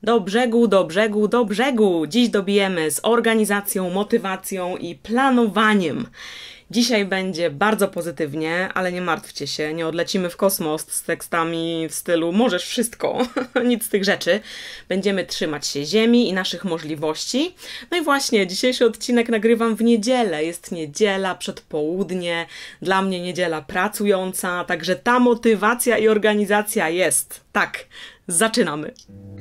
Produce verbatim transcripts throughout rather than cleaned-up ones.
Do brzegu, do brzegu, do brzegu! Dziś dobijemy z organizacją, motywacją i planowaniem. Dzisiaj będzie bardzo pozytywnie, ale nie martwcie się, nie odlecimy w kosmos z tekstami w stylu możesz wszystko, nic z tych rzeczy. Będziemy trzymać się ziemi i naszych możliwości. No i właśnie, dzisiejszy odcinek nagrywam w niedzielę. Jest niedziela, przedpołudnie, dla mnie niedziela pracująca, także ta motywacja i organizacja jest. Tak, zaczynamy!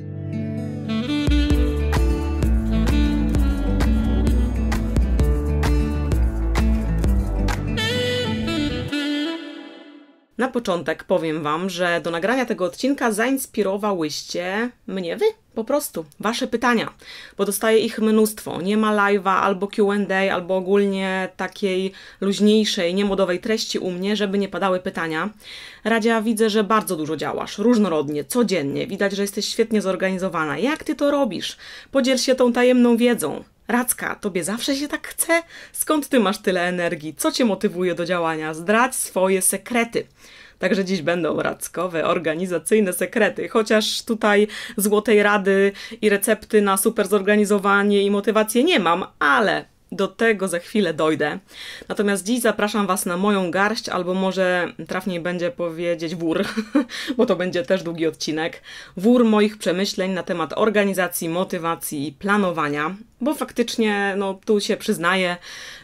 Na początek powiem Wam, że do nagrania tego odcinka zainspirowałyście mnie Wy, po prostu, Wasze pytania, bo dostaję ich mnóstwo. Nie ma live'a albo Q and A, albo ogólnie takiej luźniejszej, niemodowej treści u mnie, żeby nie padały pytania. Radzia, widzę, że bardzo dużo działasz, różnorodnie, codziennie. Widać, że jesteś świetnie zorganizowana. Jak Ty to robisz? Podziel się tą tajemną wiedzą. Radzka, tobie zawsze się tak chce? Skąd ty masz tyle energii? Co cię motywuje do działania? Zdradź swoje sekrety. Także dziś będą radzkowe, organizacyjne sekrety, chociaż tutaj złotej rady i recepty na super zorganizowanie i motywację nie mam, ale do tego za chwilę dojdę. Natomiast dziś zapraszam Was na moją garść, albo może trafniej będzie powiedzieć wór, bo to będzie też długi odcinek. Wór moich przemyśleń na temat organizacji, motywacji i planowania, bo faktycznie, no tu się przyznaję,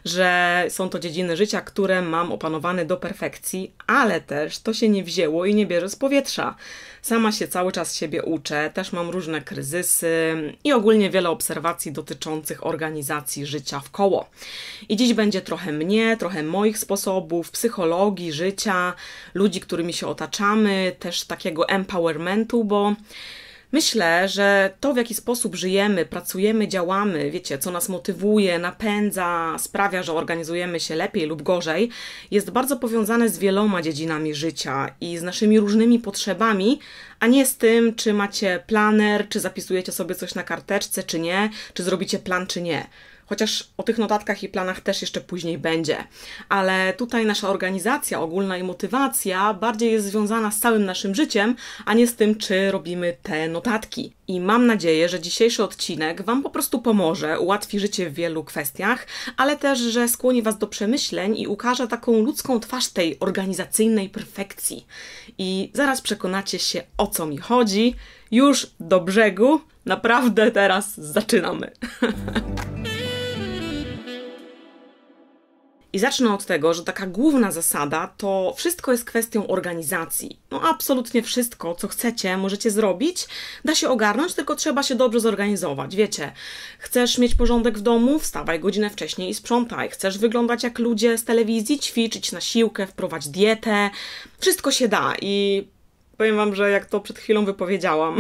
że są to dziedziny życia, które mam opanowane do perfekcji, ale też to się nie wzięło i nie bierze z powietrza. Sama się cały czas siebie uczę, też mam różne kryzysy i ogólnie wiele obserwacji dotyczących organizacji życia w koło. I dziś będzie trochę mnie, trochę moich sposobów, psychologii, życia, ludzi, którymi się otaczamy, też takiego empowermentu, bo myślę, że to, w jaki sposób żyjemy, pracujemy, działamy, wiecie, co nas motywuje, napędza, sprawia, że organizujemy się lepiej lub gorzej, jest bardzo powiązane z wieloma dziedzinami życia i z naszymi różnymi potrzebami, a nie z tym, czy macie planer, czy zapisujecie sobie coś na karteczce, czy nie, czy zrobicie plan, czy nie. Chociaż o tych notatkach i planach też jeszcze później będzie. Ale tutaj nasza organizacja ogólna i motywacja bardziej jest związana z całym naszym życiem, a nie z tym, czy robimy te notatki. I mam nadzieję, że dzisiejszy odcinek Wam po prostu pomoże, ułatwi życie w wielu kwestiach, ale też, że skłoni Was do przemyśleń i ukaże taką ludzką twarz tej organizacyjnej perfekcji. I zaraz przekonacie się, o co mi chodzi. Już do brzegu. Naprawdę teraz zaczynamy. I zacznę od tego, że taka główna zasada to wszystko jest kwestią organizacji. No absolutnie wszystko, co chcecie, możecie zrobić, da się ogarnąć, tylko trzeba się dobrze zorganizować. Wiecie, chcesz mieć porządek w domu? Wstawaj godzinę wcześniej i sprzątaj. Chcesz wyglądać jak ludzie z telewizji? Ćwiczyć na siłkę, wprowadź dietę. Wszystko się da i powiem Wam, że jak to przed chwilą wypowiedziałam,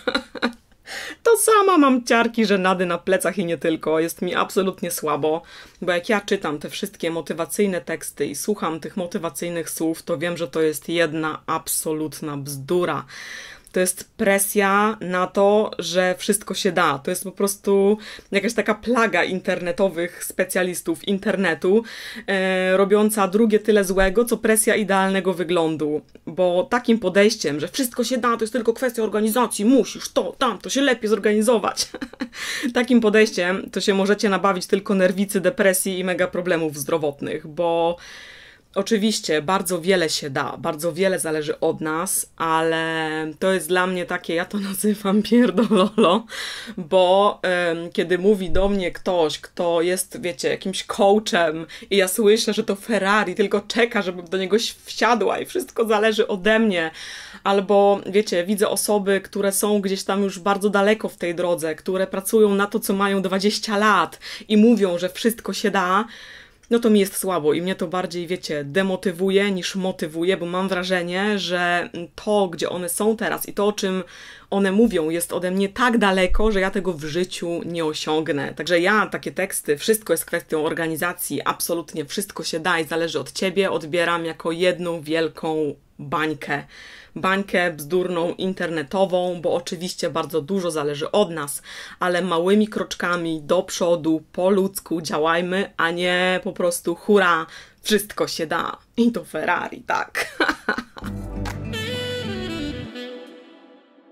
to sama mam ciarki, żenady na plecach i nie tylko. Jest mi absolutnie słabo, bo jak ja czytam te wszystkie motywacyjne teksty i słucham tych motywacyjnych słów, to wiem, że to jest jedna absolutna bzdura. To jest presja na to, że wszystko się da. To jest po prostu jakaś taka plaga internetowych specjalistów internetu, e, robiąca drugie tyle złego, co presja idealnego wyglądu. Bo takim podejściem, że wszystko się da, to jest tylko kwestia organizacji, musisz to, tam, to się lepiej zorganizować. Takim podejściem to się możecie nabawić tylko nerwicy, depresji i mega problemów zdrowotnych, bo oczywiście bardzo wiele się da, bardzo wiele zależy od nas, ale to jest dla mnie takie, ja to nazywam pierdololo, bo um, kiedy mówi do mnie ktoś, kto jest, wiecie, jakimś coachem i ja słyszę, że to Ferrari tylko czeka, żebym do niego wsiadła i wszystko zależy ode mnie, albo wiecie, widzę osoby, które są gdzieś tam już bardzo daleko w tej drodze, które pracują na to, co mają dwadzieścia lat i mówią, że wszystko się da, no to mi jest słabo i mnie to bardziej, wiecie, demotywuje niż motywuje, bo mam wrażenie, że to, gdzie one są teraz i to, o czym one mówią, jest ode mnie tak daleko, że ja tego w życiu nie osiągnę. Także ja takie teksty, wszystko jest kwestią organizacji, absolutnie wszystko się da i zależy od Ciebie, odbieram jako jedną wielką bańkę. Bańkę bzdurną internetową, bo oczywiście bardzo dużo zależy od nas, ale małymi kroczkami do przodu, po ludzku działajmy, a nie po prostu hura, wszystko się da. I to Ferrari, tak.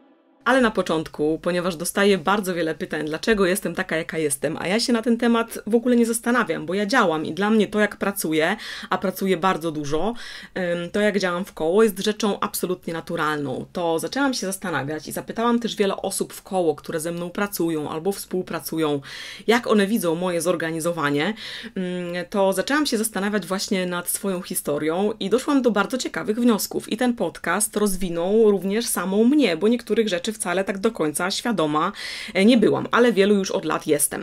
Ale na początku, ponieważ dostaję bardzo wiele pytań, dlaczego jestem taka, jaka jestem, a ja się na ten temat w ogóle nie zastanawiam, bo ja działam i dla mnie to, jak pracuję, a pracuję bardzo dużo, to jak działam w koło jest rzeczą absolutnie naturalną. To zaczęłam się zastanawiać i zapytałam też wiele osób w koło, które ze mną pracują albo współpracują, jak one widzą moje zorganizowanie, to zaczęłam się zastanawiać właśnie nad swoją historią i doszłam do bardzo ciekawych wniosków. I ten podcast rozwinął również samą mnie, bo niektórych rzeczy wcale tak do końca świadoma nie byłam, ale wielu już od lat jestem.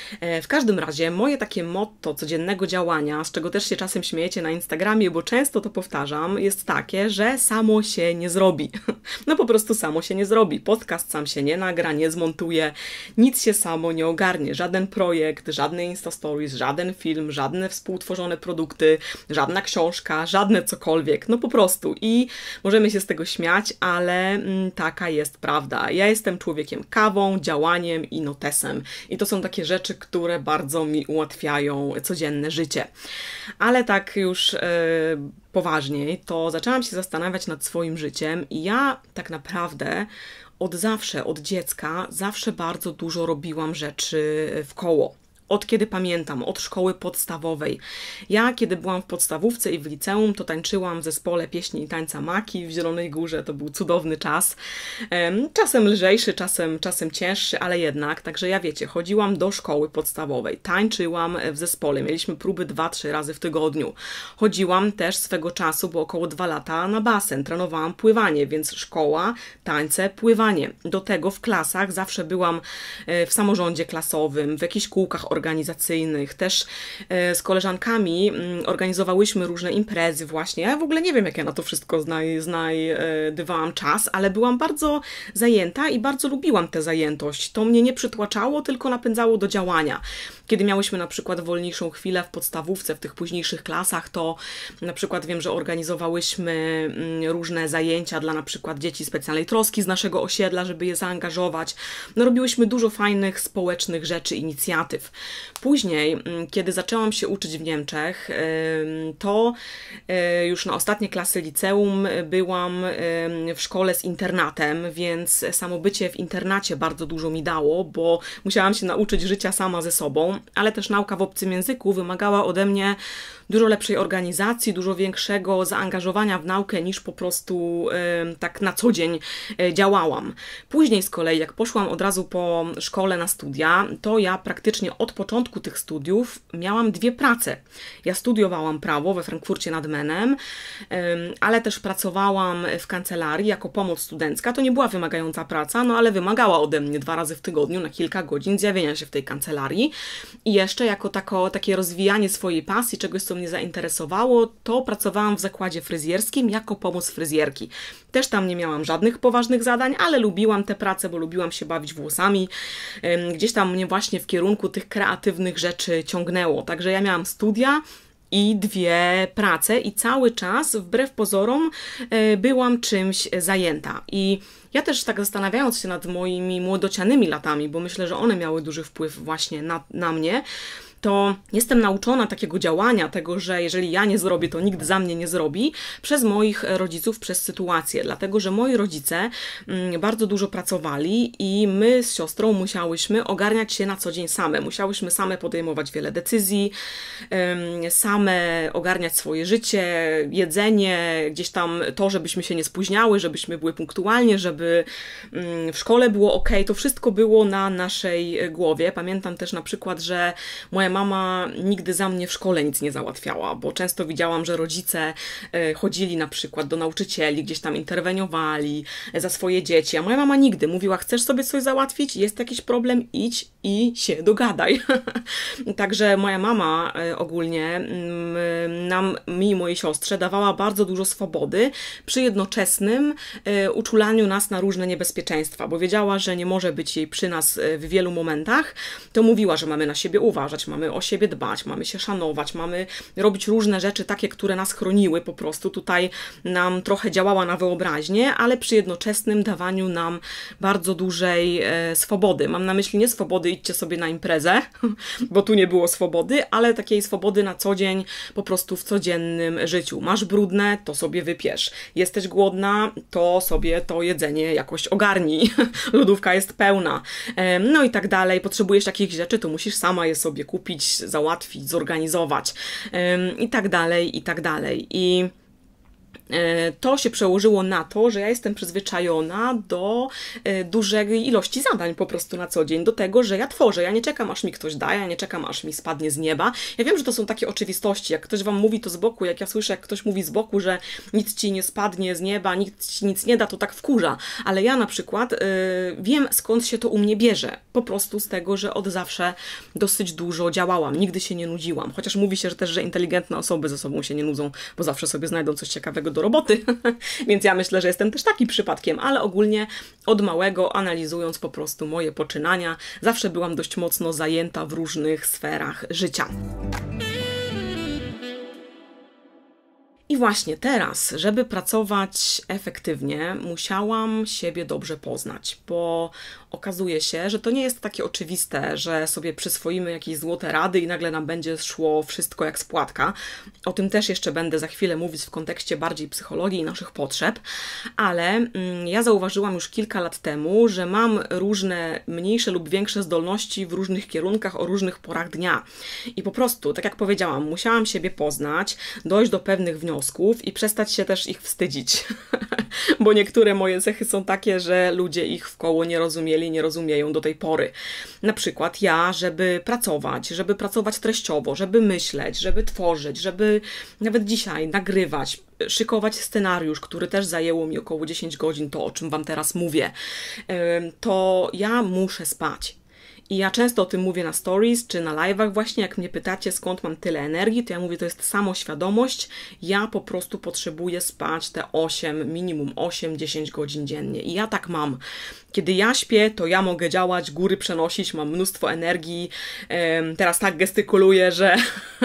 W każdym razie moje takie motto codziennego działania, z czego też się czasem śmiejecie na Instagramie, bo często to powtarzam, jest takie, że samo się nie zrobi. No po prostu samo się nie zrobi. Podcast sam się nie nagra, nie zmontuje, nic się samo nie ogarnie. Żaden projekt, żadne Insta Stories, żaden film, żadne współtworzone produkty, żadna książka, żadne cokolwiek. No po prostu. I możemy się z tego śmiać, ale mm, taka jest prawda. Ja jestem człowiekiem kawą, działaniem i notesem. I to są takie rzeczy, które bardzo mi ułatwiają codzienne życie. Ale tak już yy, poważniej, to zaczęłam się zastanawiać nad swoim życiem i ja tak naprawdę od zawsze, od dziecka, zawsze bardzo dużo robiłam rzeczy w koło. Od kiedy pamiętam, od szkoły podstawowej. Ja, kiedy byłam w podstawówce i w liceum, to tańczyłam w zespole pieśni i tańca Maki w Zielonej Górze. To był cudowny czas. Czasem lżejszy, czasem, czasem cięższy, ale jednak. Także ja wiecie, chodziłam do szkoły podstawowej, tańczyłam w zespole. Mieliśmy próby dwa, trzy razy w tygodniu. Chodziłam też swego czasu, bo około dwa lata na basen. Trenowałam pływanie, więc szkoła, tańce, pływanie. Do tego w klasach zawsze byłam w samorządzie klasowym, w jakichś kółkach organizacyjnych, też z koleżankami organizowałyśmy różne imprezy właśnie. Ja w ogóle nie wiem, jak ja na to wszystko znaj, znajdowałam czas, ale byłam bardzo zajęta i bardzo lubiłam tę zajętość. To mnie nie przytłaczało, tylko napędzało do działania. Kiedy miałyśmy na przykład wolniejszą chwilę w podstawówce, w tych późniejszych klasach, to na przykład wiem, że organizowałyśmy różne zajęcia dla na przykład dzieci specjalnej troski z naszego osiedla, żeby je zaangażować. No robiłyśmy dużo fajnych społecznych rzeczy, inicjatyw. Później, kiedy zaczęłam się uczyć w Niemczech, to już na ostatnie klasy liceum byłam w szkole z internatem, więc samo bycie w internacie bardzo dużo mi dało, bo musiałam się nauczyć życia sama ze sobą, ale też nauka w obcym języku wymagała ode mnie dużo lepszej organizacji, dużo większego zaangażowania w naukę niż po prostu y, tak na co dzień y, działałam. Później z kolei, jak poszłam od razu po szkole na studia, to ja praktycznie od początku tych studiów miałam dwie prace. Ja studiowałam prawo we Frankfurcie nad Menem, y, ale też pracowałam w kancelarii jako pomoc studencka. To nie była wymagająca praca, no ale wymagała ode mnie dwa razy w tygodniu na kilka godzin zjawienia się w tej kancelarii. I jeszcze jako tako, takie rozwijanie swojej pasji, czegoś, co mnie zainteresowało, to pracowałam w zakładzie fryzjerskim jako pomoc fryzjerki. Też tam nie miałam żadnych poważnych zadań, ale lubiłam tę pracę, bo lubiłam się bawić włosami. Gdzieś tam mnie właśnie w kierunku tych kreatywnych rzeczy ciągnęło. Także ja miałam studia i dwie prace i cały czas, wbrew pozorom, byłam czymś zajęta. I ja też tak zastanawiając się nad moimi młodocianymi latami, bo myślę, że one miały duży wpływ właśnie na, na mnie, to jestem nauczona takiego działania, tego, że jeżeli ja nie zrobię, to nikt za mnie nie zrobi, przez moich rodziców, przez sytuację. Dlatego, że moi rodzice bardzo dużo pracowali i my z siostrą musiałyśmy ogarniać się na co dzień same. Musiałyśmy same podejmować wiele decyzji, same ogarniać swoje życie, jedzenie, gdzieś tam to, żebyśmy się nie spóźniały, żebyśmy były punktualnie, żeby w szkole było ok. To wszystko było na naszej głowie. Pamiętam też na przykład, że moja mama nigdy za mnie w szkole nic nie załatwiała, bo często widziałam, że rodzice chodzili na przykład do nauczycieli, gdzieś tam interweniowali za swoje dzieci, a moja mama nigdy mówiła, chcesz sobie coś załatwić, jest jakiś problem, idź i się dogadaj. Także moja mama ogólnie nam, mi i mojej siostrze dawała bardzo dużo swobody przy jednoczesnym uczulaniu nas na różne niebezpieczeństwa, bo wiedziała, że nie może być jej przy nas w wielu momentach, to mówiła, że mamy na siebie uważać, mamy o siebie dbać, mamy się szanować, mamy robić różne rzeczy takie, które nas chroniły po prostu. Tutaj nam trochę działała na wyobraźnię, ale przy jednoczesnym dawaniu nam bardzo dużej e, swobody. Mam na myśli nie swobody, idźcie sobie na imprezę, bo tu nie było swobody, ale takiej swobody na co dzień, po prostu w codziennym życiu. Masz brudne, to sobie wypiesz. Jesteś głodna, to sobie to jedzenie jakoś ogarnij. Lodówka jest pełna. E, no i tak dalej. Potrzebujesz takich rzeczy, to musisz sama je sobie kupić, załatwić, zorganizować. E, I tak dalej, i tak dalej. I to się przełożyło na to, że ja jestem przyzwyczajona do dużej ilości zadań po prostu na co dzień, do tego, że ja tworzę, ja nie czekam aż mi ktoś da, ja nie czekam aż mi spadnie z nieba. Ja wiem, że to są takie oczywistości, jak ktoś wam mówi to z boku, jak ja słyszę, jak ktoś mówi z boku, że nic ci nie spadnie z nieba, nikt ci nic nie da, to tak wkurza, ale ja na przykład yy, wiem, skąd się to u mnie bierze, po prostu z tego, że od zawsze dosyć dużo działałam, nigdy się nie nudziłam, chociaż mówi się że też, że inteligentne osoby ze sobą się nie nudzą, bo zawsze sobie znajdą coś ciekawego do roboty, więc ja myślę, że jestem też takim przypadkiem, ale ogólnie od małego, analizując po prostu moje poczynania, zawsze byłam dość mocno zajęta w różnych sferach życia. I właśnie teraz, żeby pracować efektywnie, musiałam siebie dobrze poznać, bo okazuje się, że to nie jest takie oczywiste, że sobie przyswoimy jakieś złote rady i nagle nam będzie szło wszystko jak z płatka. O tym też jeszcze będę za chwilę mówić w kontekście bardziej psychologii i naszych potrzeb, ale mm, ja zauważyłam już kilka lat temu, że mam różne mniejsze lub większe zdolności w różnych kierunkach o różnych porach dnia. I po prostu, tak jak powiedziałam, musiałam siebie poznać, dojść do pewnych wniosków, i przestać się też ich wstydzić, bo niektóre moje cechy są takie, że ludzie ich wkoło nie rozumieli, nie rozumieją do tej pory. Na przykład ja, żeby pracować, żeby pracować treściowo, żeby myśleć, żeby tworzyć, żeby nawet dzisiaj nagrywać, szykować scenariusz, który też zajęło mi około dziesięć godzin, to o czym wam teraz mówię, to ja muszę spać. I ja często o tym mówię na stories, czy na live'ach właśnie, jak mnie pytacie, skąd mam tyle energii, to ja mówię, to jest samoświadomość, ja po prostu potrzebuję spać te osiem, minimum osiem dziesięć godzin dziennie. I ja tak mam. Kiedy ja śpię, to ja mogę działać, góry przenosić, mam mnóstwo energii, teraz tak gestykuluję, że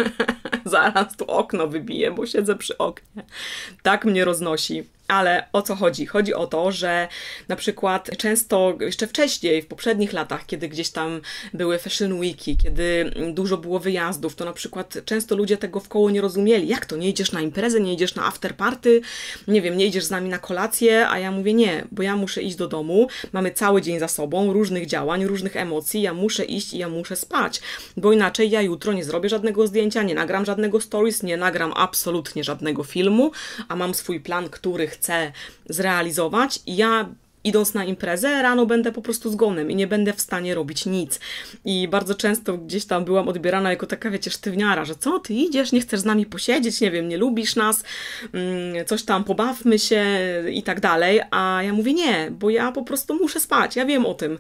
zaraz tu okno wybiję, bo siedzę przy oknie. Tak mnie roznosi. Ale o co chodzi? Chodzi o to, że na przykład często jeszcze wcześniej, w poprzednich latach, kiedy gdzieś tam były fashion weeki, kiedy dużo było wyjazdów, to na przykład często ludzie tego wkoło nie rozumieli. Jak to? Nie idziesz na imprezę, nie idziesz na afterparty, nie wiem, nie idziesz z nami na kolację, a ja mówię nie, bo ja muszę iść do domu, mamy cały dzień za sobą, różnych działań, różnych emocji, ja muszę iść i ja muszę spać, bo inaczej ja jutro nie zrobię żadnego zdjęcia, nie nagram żadnego stories, nie nagram absolutnie żadnego filmu, a mam swój plan, który chcę zrealizować i ja idąc na imprezę, rano będę po prostu zgonem i nie będę w stanie robić nic. I bardzo często gdzieś tam byłam odbierana jako taka, wiecie, sztywniara, że co, ty idziesz, nie chcesz z nami posiedzieć, nie wiem, nie lubisz nas, coś tam, pobawmy się i tak dalej, a ja mówię nie, bo ja po prostu muszę spać, ja wiem o tym.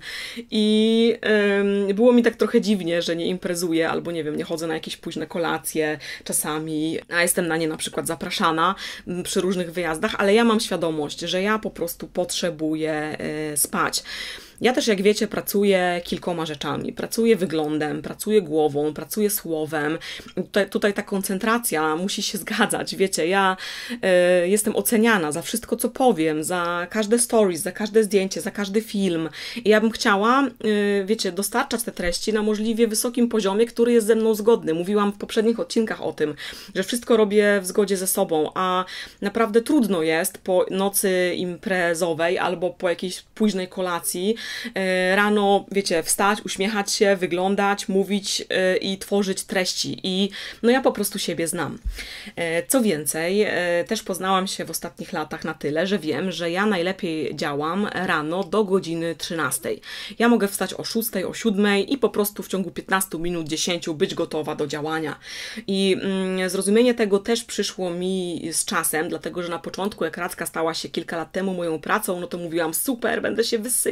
I ym, było mi tak trochę dziwnie, że nie imprezuję, albo nie wiem, nie chodzę na jakieś późne kolacje czasami, a jestem na nie na przykład zapraszana przy różnych wyjazdach, ale ja mam świadomość, że ja po prostu potrzebuję spać. Ja też, jak wiecie, pracuję kilkoma rzeczami. Pracuję wyglądem, pracuję głową, pracuję słowem. Tutaj, tutaj ta koncentracja musi się zgadzać. Wiecie, ja y, jestem oceniana za wszystko, co powiem, za każde stories, za każde zdjęcie, za każdy film. I ja bym chciała, y, wiecie, dostarczać te treści na możliwie wysokim poziomie, który jest ze mną zgodny. Mówiłam w poprzednich odcinkach o tym, że wszystko robię w zgodzie ze sobą, a naprawdę trudno jest po nocy imprezowej albo po jakiejś późnej kolacji rano, wiecie, wstać, uśmiechać się, wyglądać, mówić yy, i tworzyć treści. I no ja po prostu siebie znam. Yy, co więcej, yy, też poznałam się w ostatnich latach na tyle, że wiem, że ja najlepiej działam rano do godziny trzynastej. Ja mogę wstać o szóstej, o siódmej i po prostu w ciągu piętnastu minut, dziesięciu być gotowa do działania. I yy, zrozumienie tego też przyszło mi z czasem, dlatego, że na początku, jak Radzka stała się kilka lat temu moją pracą, no to mówiłam super, będę się wysypiać.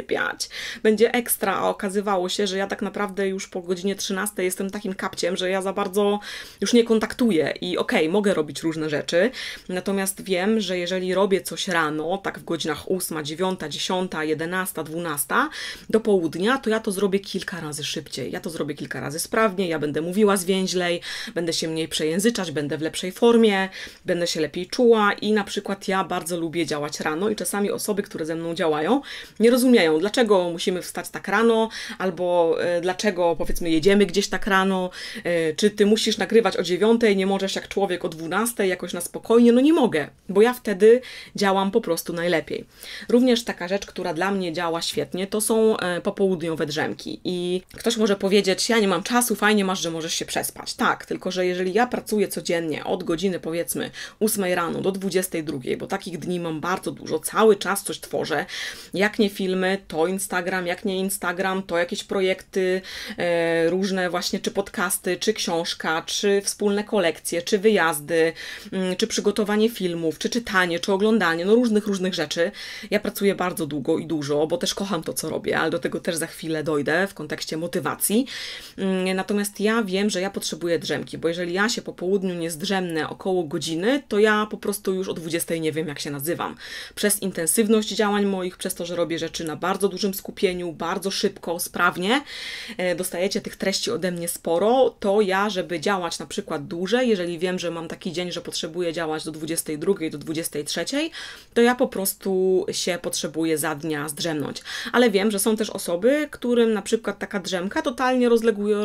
spać, będzie ekstra, a okazywało się, że ja tak naprawdę już po godzinie trzynastej jestem takim kapciem, że ja za bardzo już nie kontaktuję i okej, okay, mogę robić różne rzeczy, natomiast wiem, że jeżeli robię coś rano, tak w godzinach ósma, dziewiąta, dziesiąta, jedenasta, dwunasta do południa, to ja to zrobię kilka razy szybciej, ja to zrobię kilka razy sprawniej, ja będę mówiła zwięźlej, będę się mniej przejęzyczać, będę w lepszej formie, będę się lepiej czuła i na przykład ja bardzo lubię działać rano i czasami osoby, które ze mną działają, nie rozumieją, dlaczego musimy wstać tak rano, albo e, dlaczego powiedzmy jedziemy gdzieś tak rano, e, czy ty musisz nagrywać o dziewiątej, nie możesz jak człowiek o dwunastej jakoś na spokojnie, no nie mogę, bo ja wtedy działam po prostu najlepiej. Również taka rzecz, która dla mnie działa świetnie, to są e, popołudniowe drzemki i ktoś może powiedzieć, ja nie mam czasu, fajnie masz, że możesz się przespać. Tak, tylko że jeżeli ja pracuję codziennie od godziny powiedzmy ósmej rano do dwudziestej drugiej, bo takich dni mam bardzo dużo, cały czas coś tworzę, jak nie filmy, to Instagram, jak nie Instagram, to jakieś projekty e, różne właśnie, czy podcasty, czy książka, czy wspólne kolekcje, czy wyjazdy, m, czy przygotowanie filmów, czy czytanie, czy oglądanie, no różnych, różnych rzeczy. Ja pracuję bardzo długo i dużo, bo też kocham to, co robię, ale do tego też za chwilę dojdę w kontekście motywacji. Natomiast ja wiem, że ja potrzebuję drzemki, bo jeżeli ja się po południu nie zdrzemnę około godziny, to ja po prostu już o dwudziestej nie wiem, jak się nazywam. Przez intensywność działań moich, przez to, że robię rzeczy na bardzo dużym skupieniu, bardzo szybko, sprawnie, dostajecie tych treści ode mnie sporo, to ja, żeby działać na przykład dłużej, jeżeli wiem, że mam taki dzień, że potrzebuję działać do dwudziestej drugiej, do dwudziestej trzeciej, to ja po prostu się potrzebuję za dnia zdrzemnąć. Ale wiem, że są też osoby, którym na przykład taka drzemka totalnie rozleguje,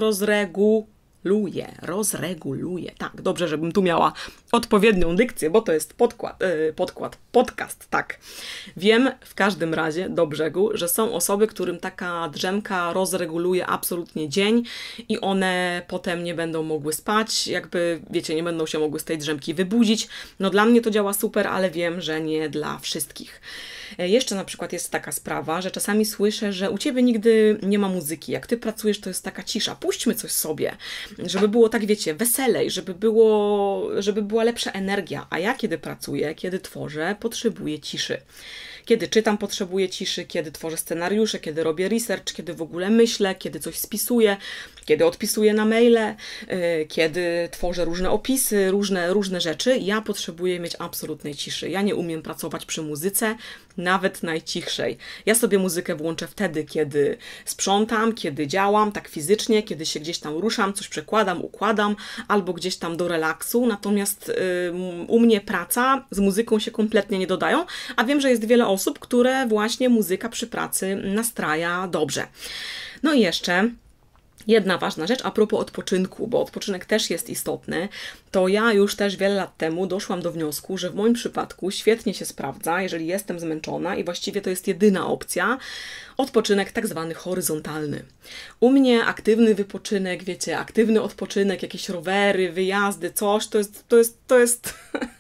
rozreguluje, rozreguluje. Tak, dobrze, żebym tu miała odpowiednią dykcję, bo to jest podkład, yy, podkład, podcast, tak. Wiem w każdym razie do brzegu, że są osoby, którym taka drzemka rozreguluje absolutnie dzień i one potem nie będą mogły spać, jakby, wiecie, nie będą się mogły z tej drzemki wybudzić. No dla mnie to działa super, ale wiem, że nie dla wszystkich. Jeszcze na przykład jest taka sprawa, że czasami słyszę, że u Ciebie nigdy nie ma muzyki. Jak Ty pracujesz, to jest taka cisza. Puśćmy coś sobie, żeby było tak, wiecie, weselej, żeby było, żeby była lepsza energia. A ja kiedy pracuję, kiedy tworzę, potrzebuję ciszy. Kiedy czytam, potrzebuję ciszy, kiedy tworzę scenariusze, kiedy robię research, kiedy w ogóle myślę, kiedy coś spisuję, kiedy odpisuję na maile, yy, kiedy tworzę różne opisy, różne, różne rzeczy. Ja potrzebuję mieć absolutnej ciszy. Ja nie umiem pracować przy muzyce, nawet najcichszej. Ja sobie muzykę włączę wtedy, kiedy sprzątam, kiedy działam tak fizycznie, kiedy się gdzieś tam ruszam, coś przekładam, układam, albo gdzieś tam do relaksu. Natomiast yy, u mnie praca z muzyką się kompletnie nie dodają, a wiem, że jest wiele osób, które właśnie muzyka przy pracy nastraja dobrze. No i jeszcze jedna ważna rzecz a propos odpoczynku, bo odpoczynek też jest istotny, to ja już też wiele lat temu doszłam do wniosku, że w moim przypadku świetnie się sprawdza, jeżeli jestem zmęczona i właściwie to jest jedyna opcja, odpoczynek tak zwany horyzontalny. U mnie aktywny wypoczynek, wiecie, aktywny odpoczynek, jakieś rowery, wyjazdy, coś, to jest, to jest, to jest,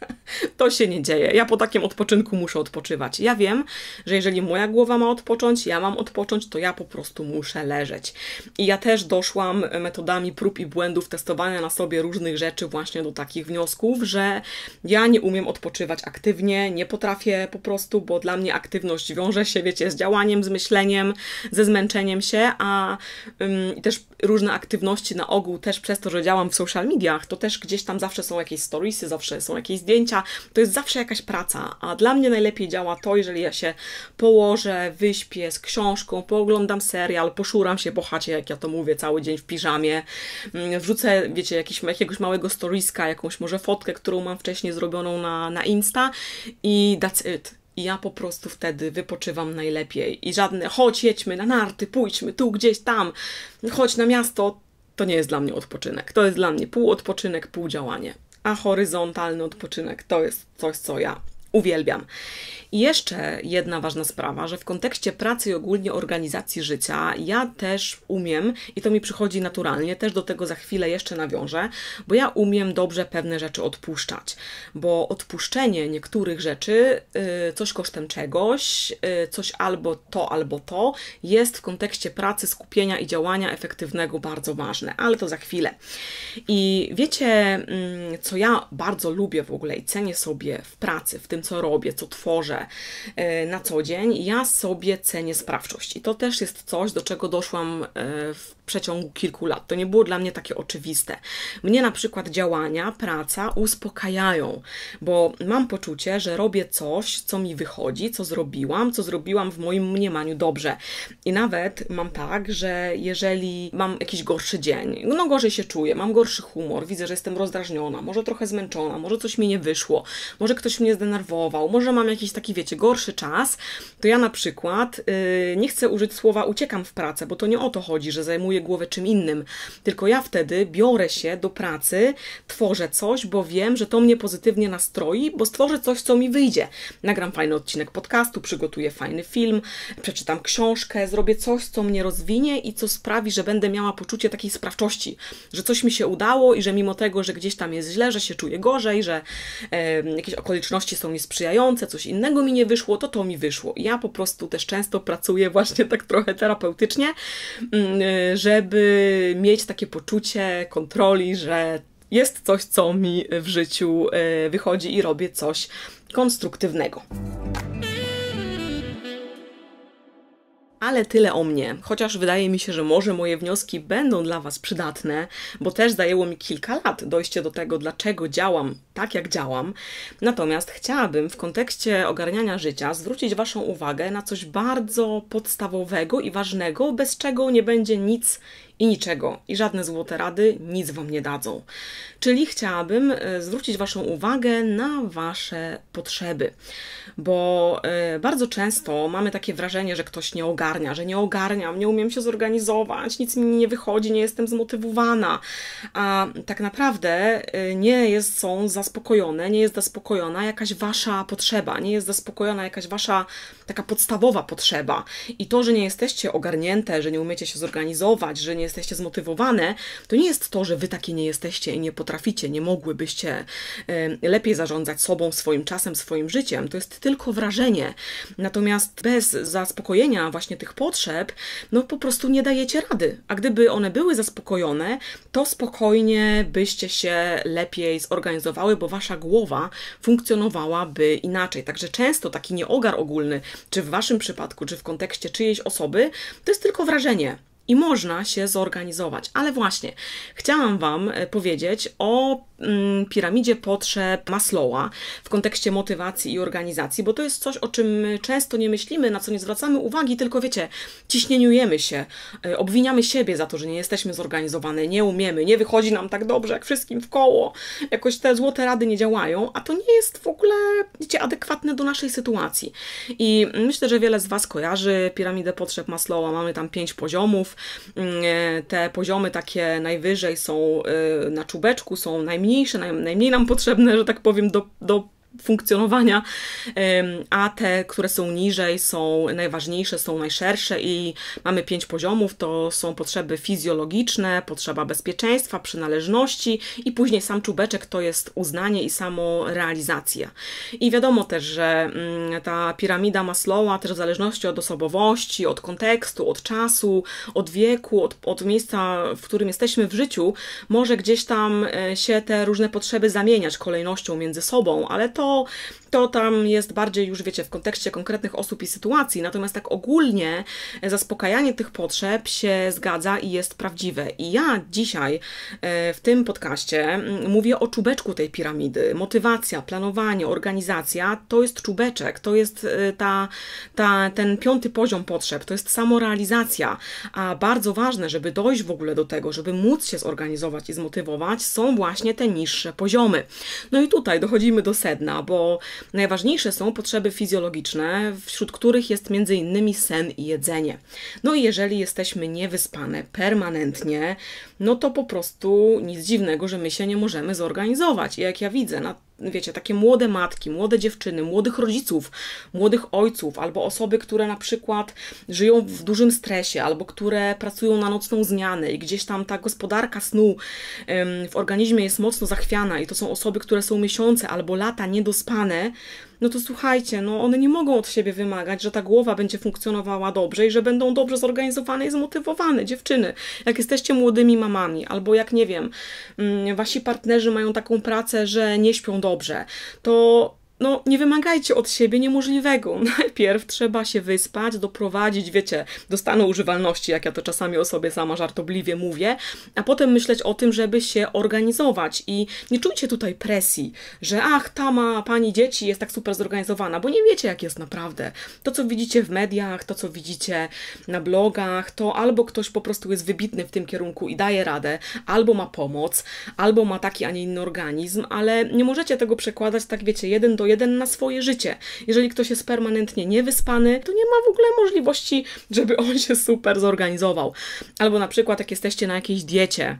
to się nie dzieje. Ja po takim odpoczynku muszę odpoczywać. Ja wiem, że jeżeli moja głowa ma odpocząć, ja mam odpocząć, to ja po prostu muszę leżeć. I ja też doszłam metodami prób i błędów, testowania na sobie różnych rzeczy właśnie do takich wniosków, że ja nie umiem odpoczywać aktywnie, nie potrafię po prostu, bo dla mnie aktywność wiąże się, wiecie, z działaniem, z myśleniem, ze zmęczeniem się, a ym, też różne aktywności na ogół, też przez to, że działam w social mediach, to też gdzieś tam zawsze są jakieś storiesy, zawsze są jakieś zdjęcia, to jest zawsze jakaś praca, a dla mnie najlepiej działa to, jeżeli ja się położę, wyśpię z książką, pooglądam serial, poszuram się po chacie, jak ja to mówię, cały dzień w piżamie, wrzucę, wiecie, jakiś, jakiegoś małego storieska, jakąś może fotkę, którą mam wcześniej zrobioną na, na Insta i that's it. I ja po prostu wtedy wypoczywam najlepiej. I żadne, chodź, jedźmy na narty, pójdźmy tu, gdzieś tam, chodź na miasto, to nie jest dla mnie odpoczynek. To jest dla mnie pół odpoczynek, pół działanie. A horyzontalny odpoczynek to jest coś, co ja uwielbiam. I jeszcze jedna ważna sprawa, że w kontekście pracy i ogólnie organizacji życia ja też umiem, i to mi przychodzi naturalnie, też do tego za chwilę jeszcze nawiążę, bo ja umiem dobrze pewne rzeczy odpuszczać, bo odpuszczenie niektórych rzeczy, yy, coś kosztem czegoś, yy, coś albo to, albo to, jest w kontekście pracy, skupienia i działania efektywnego bardzo ważne, ale to za chwilę. I wiecie, yy, co ja bardzo lubię w ogóle i cenię sobie w pracy, w tym co robię, co tworzę na co dzień, ja sobie cenię sprawczość. I to też jest coś, do czego doszłam w przeciągu kilku lat. To nie było dla mnie takie oczywiste. Mnie na przykład działania, praca uspokajają, bo mam poczucie, że robię coś, co mi wychodzi, co zrobiłam, co zrobiłam w moim mniemaniu dobrze. I nawet mam tak, że jeżeli mam jakiś gorszy dzień, no gorzej się czuję, mam gorszy humor, widzę, że jestem rozdrażniona, może trochę zmęczona, może coś mi nie wyszło, może ktoś mnie zdenerwował, może mam jakiś taki, wiecie, gorszy czas, to ja na przykład yy, nie chcę użyć słowa uciekam w pracę, bo to nie o to chodzi, że zajmuję głowę czym innym, tylko ja wtedy biorę się do pracy, tworzę coś, bo wiem, że to mnie pozytywnie nastroi, bo stworzę coś, co mi wyjdzie. Nagram fajny odcinek podcastu, przygotuję fajny film, przeczytam książkę, zrobię coś, co mnie rozwinie i co sprawi, że będę miała poczucie takiej sprawczości, że coś mi się udało i że mimo tego, że gdzieś tam jest źle, że się czuję gorzej, że e, jakieś okoliczności są niesprzyjające, coś innego mi nie wyszło, to to mi wyszło. I ja po prostu też często pracuję właśnie tak trochę terapeutycznie, żeby mieć takie poczucie kontroli, że jest coś, co mi w życiu wychodzi i robię coś konstruktywnego. Ale tyle o mnie, chociaż wydaje mi się, że może moje wnioski będą dla Was przydatne, bo też zajęło mi kilka lat dojście do tego, dlaczego działam tak, jak działam. Natomiast chciałabym w kontekście ogarniania życia zwrócić Waszą uwagę na coś bardzo podstawowego i ważnego, bez czego nie będzie nic i niczego. I żadne złote rady nic Wam nie dadzą. Czyli chciałabym zwrócić Waszą uwagę na Wasze potrzeby. Bo bardzo często mamy takie wrażenie, że ktoś nie ogarnia, że nie ogarniam, nie umiem się zorganizować, nic mi nie wychodzi, nie jestem zmotywowana. A tak naprawdę nie jest, są zaspokojone, nie jest zaspokojona jakaś Wasza potrzeba, nie jest zaspokojona jakaś Wasza taka podstawowa potrzeba. I to, że nie jesteście ogarnięte, że nie umiecie się zorganizować, że nie jesteście zmotywowane, to nie jest to, że Wy takie nie jesteście i nie potraficie, nie mogłybyście lepiej zarządzać sobą, swoim czasem, swoim życiem. To jest tylko wrażenie. Natomiast bez zaspokojenia właśnie tych potrzeb, no po prostu nie dajecie rady. A gdyby one były zaspokojone, to spokojnie byście się lepiej zorganizowały, bo Wasza głowa funkcjonowałaby inaczej. Także często taki nieogar ogólny, czy w Waszym przypadku, czy w kontekście czyjejś osoby, to jest tylko wrażenie. I można się zorganizować. Ale właśnie, chciałam Wam powiedzieć o mm, piramidzie potrzeb Maslowa w kontekście motywacji i organizacji, bo to jest coś, o czym często nie myślimy, na co nie zwracamy uwagi, tylko wiecie, ciśnieniujemy się, obwiniamy siebie za to, że nie jesteśmy zorganizowane, nie umiemy, nie wychodzi nam tak dobrze, jak wszystkim w koło, jakoś te złote rady nie działają, a to nie jest w ogóle, wiecie, adekwatne do naszej sytuacji. I myślę, że wiele z Was kojarzy piramidę potrzeb Maslowa, mamy tam pięć poziomów. Te poziomy takie najwyżej są na czubeczku, są najmniejsze, naj, najmniej nam potrzebne, że tak powiem, do, do funkcjonowania, a te, które są niżej, są najważniejsze, są najszersze i mamy pięć poziomów, to są potrzeby fizjologiczne, potrzeba bezpieczeństwa, przynależności i później sam czubeczek to jest uznanie i samorealizacja. I wiadomo też, że ta piramida Maslowa też w zależności od osobowości, od kontekstu, od czasu, od wieku, od, od miejsca, w którym jesteśmy w życiu, może gdzieś tam się te różne potrzeby zamieniać kolejnością między sobą, ale to To, to tam jest bardziej już, wiecie, w kontekście konkretnych osób i sytuacji, natomiast tak ogólnie zaspokajanie tych potrzeb się zgadza i jest prawdziwe. I ja dzisiaj w tym podcaście mówię o czubeczku tej piramidy. Motywacja, planowanie, organizacja to jest czubeczek, to jest ta, ta, ten piąty poziom potrzeb, to jest samorealizacja. A bardzo ważne, żeby dojść w ogóle do tego, żeby móc się zorganizować i zmotywować, są właśnie te niższe poziomy. No i tutaj dochodzimy do sedna, bo najważniejsze są potrzeby fizjologiczne, wśród których jest między innymi sen i jedzenie. No i jeżeli jesteśmy niewyspane permanentnie, no to po prostu nic dziwnego, że my się nie możemy zorganizować. I jak ja widzę na wiecie, takie młode matki, młode dziewczyny, młodych rodziców, młodych ojców, albo osoby, które na przykład żyją w dużym stresie, albo które pracują na nocną zmianę i gdzieś tam ta gospodarka snu ym, w organizmie jest mocno zachwiana i to są osoby, które są miesiące albo lata niedospane, no to słuchajcie, no one nie mogą od siebie wymagać, że ta głowa będzie funkcjonowała dobrze i że będą dobrze zorganizowane i zmotywowane. Dziewczyny, jak jesteście młodymi mamami, albo jak, nie wiem, wasi partnerzy mają taką pracę, że nie śpią dobrze, to no nie wymagajcie od siebie niemożliwego. Najpierw trzeba się wyspać, doprowadzić, wiecie, do stanu używalności, jak ja to czasami o sobie sama żartobliwie mówię, a potem myśleć o tym, żeby się organizować i nie czujcie tutaj presji, że ach, ta ma pani dzieci, jest tak super zorganizowana, bo nie wiecie, jak jest naprawdę. To, co widzicie w mediach, to, co widzicie na blogach, to albo ktoś po prostu jest wybitny w tym kierunku i daje radę, albo ma pomoc, albo ma taki, a nie inny organizm, ale nie możecie tego przekładać, tak wiecie, jeden do jeden na swoje życie. Jeżeli ktoś jest permanentnie niewyspany, to nie ma w ogóle możliwości, żeby on się super zorganizował. Albo na przykład, jak jesteście na jakiejś diecie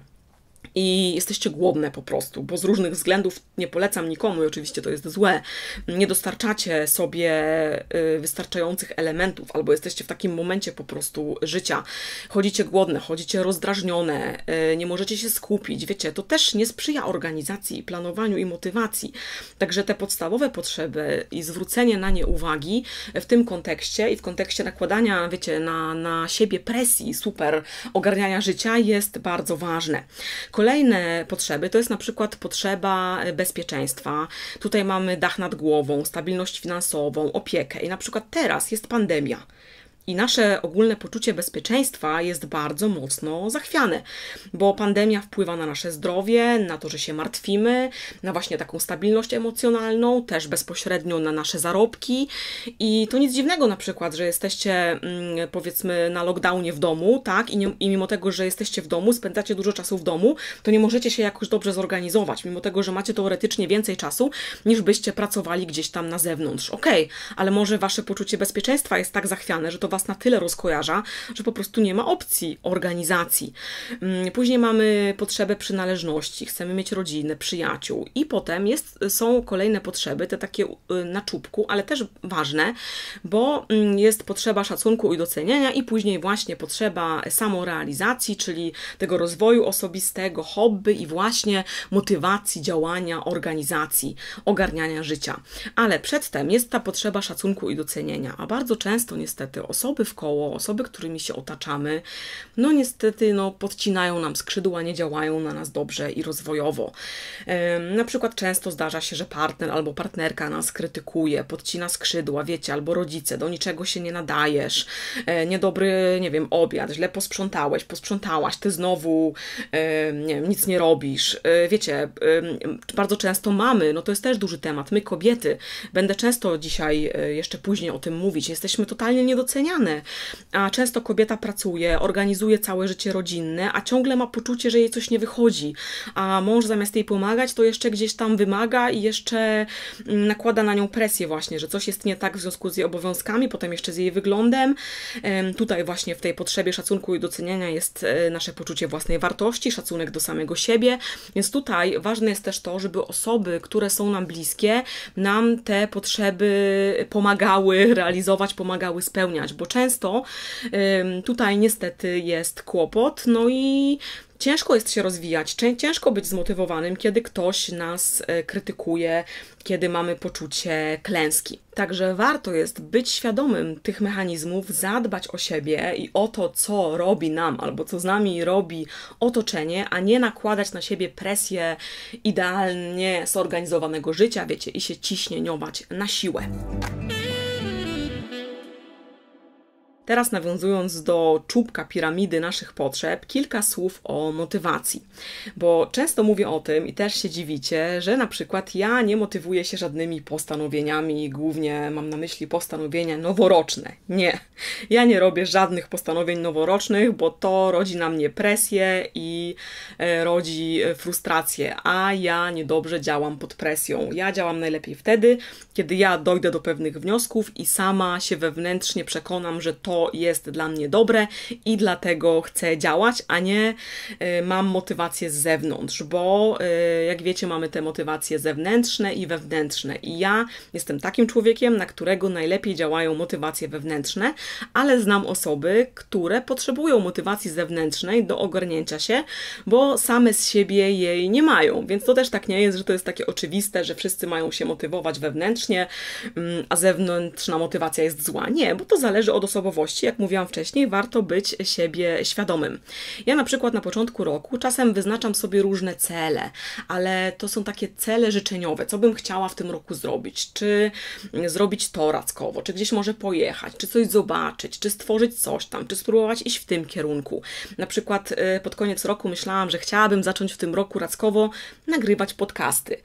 i jesteście głodne po prostu, bo z różnych względów nie polecam nikomu i oczywiście to jest złe, nie dostarczacie sobie wystarczających elementów albo jesteście w takim momencie po prostu życia, chodzicie głodne, chodzicie rozdrażnione, nie możecie się skupić, wiecie, to też nie sprzyja organizacji, planowaniu i motywacji. Także te podstawowe potrzeby i zwrócenie na nie uwagi w tym kontekście i w kontekście nakładania, wiecie, na, na siebie presji, super ogarniania życia jest bardzo ważne. Kolejne potrzeby to jest na przykład potrzeba bezpieczeństwa. Tutaj mamy dach nad głową, stabilność finansową, opiekę i na przykład teraz jest pandemia. I nasze ogólne poczucie bezpieczeństwa jest bardzo mocno zachwiane, bo pandemia wpływa na nasze zdrowie, na to, że się martwimy, na właśnie taką stabilność emocjonalną, też bezpośrednio na nasze zarobki i to nic dziwnego na przykład, że jesteście powiedzmy na lockdownie w domu, tak, i, nie, i mimo tego, że jesteście w domu, spędzacie dużo czasu w domu, to nie możecie się jakoś dobrze zorganizować, mimo tego, że macie teoretycznie więcej czasu, niż byście pracowali gdzieś tam na zewnątrz. Okej, ale może wasze poczucie bezpieczeństwa jest tak zachwiane, że to was na tyle rozkojarza, że po prostu nie ma opcji organizacji. Później mamy potrzebę przynależności, chcemy mieć rodzinę, przyjaciół i potem jest, są kolejne potrzeby, te takie na czubku, ale też ważne, bo jest potrzeba szacunku i docenienia i później właśnie potrzeba samorealizacji, czyli tego rozwoju osobistego, hobby i właśnie motywacji, działania, organizacji, ogarniania życia. Ale przedtem jest ta potrzeba szacunku i docenienia, a bardzo często niestety osoby w koło, osoby, którymi się otaczamy, no niestety no, podcinają nam skrzydła, nie działają na nas dobrze i rozwojowo. Ym, na przykład często zdarza się, że partner albo partnerka nas krytykuje, podcina skrzydła, wiecie, albo rodzice, do niczego się nie nadajesz, yy, niedobry, nie wiem, obiad, źle posprzątałeś, posprzątałaś, ty znowu yy, nie wiem, nic nie robisz. Yy, wiecie, yy, bardzo często mamy, no to jest też duży temat, my kobiety, będę często dzisiaj, yy, jeszcze później o tym mówić, jesteśmy totalnie niedoceniane. A często kobieta pracuje, organizuje całe życie rodzinne, a ciągle ma poczucie, że jej coś nie wychodzi. A mąż zamiast jej pomagać, to jeszcze gdzieś tam wymaga i jeszcze nakłada na nią presję właśnie, że coś jest nie tak w związku z jej obowiązkami, potem jeszcze z jej wyglądem. Tutaj właśnie w tej potrzebie szacunku i doceniania jest nasze poczucie własnej wartości, szacunek do samego siebie. Więc tutaj ważne jest też to, żeby osoby, które są nam bliskie, nam te potrzeby pomagały realizować, pomagały spełniać, bo często ym, tutaj niestety jest kłopot, no i ciężko jest się rozwijać, ciężko być zmotywowanym, kiedy ktoś nas krytykuje, kiedy mamy poczucie klęski. Także warto jest być świadomym tych mechanizmów, zadbać o siebie i o to, co robi nam, albo co z nami robi otoczenie, a nie nakładać na siebie presję idealnie zorganizowanego życia, wiecie, i się ciśnieniować na siłę. Teraz nawiązując do czubka piramidy naszych potrzeb, kilka słów o motywacji. Bo często mówię o tym i też się dziwicie, że na przykład ja nie motywuję się żadnymi postanowieniami, głównie mam na myśli postanowienia noworoczne. Nie, ja nie robię żadnych postanowień noworocznych, bo to rodzi na mnie presję i e, rodzi frustrację, a ja niedobrze działam pod presją. Ja działam najlepiej wtedy, kiedy ja dojdę do pewnych wniosków i sama się wewnętrznie przekonam, że to jest dla mnie dobre i dlatego chcę działać, a nie y, mam motywację z zewnątrz, bo y, jak wiecie, mamy te motywacje zewnętrzne i wewnętrzne i ja jestem takim człowiekiem, na którego najlepiej działają motywacje wewnętrzne, ale znam osoby, które potrzebują motywacji zewnętrznej do ogarnięcia się, bo same z siebie jej nie mają, więc to też tak nie jest, że to jest takie oczywiste, że wszyscy mają się motywować wewnętrznie, a zewnętrzna motywacja jest zła. Nie, bo to zależy od osobowości całości, jak mówiłam wcześniej, warto być siebie świadomym. Ja na przykład na początku roku czasem wyznaczam sobie różne cele, ale to są takie cele życzeniowe, co bym chciała w tym roku zrobić, czy zrobić to rackowo, czy gdzieś może pojechać, czy coś zobaczyć, czy stworzyć coś tam, czy spróbować iść w tym kierunku. Na przykład pod koniec roku myślałam, że chciałabym zacząć w tym roku rackowo nagrywać podcasty.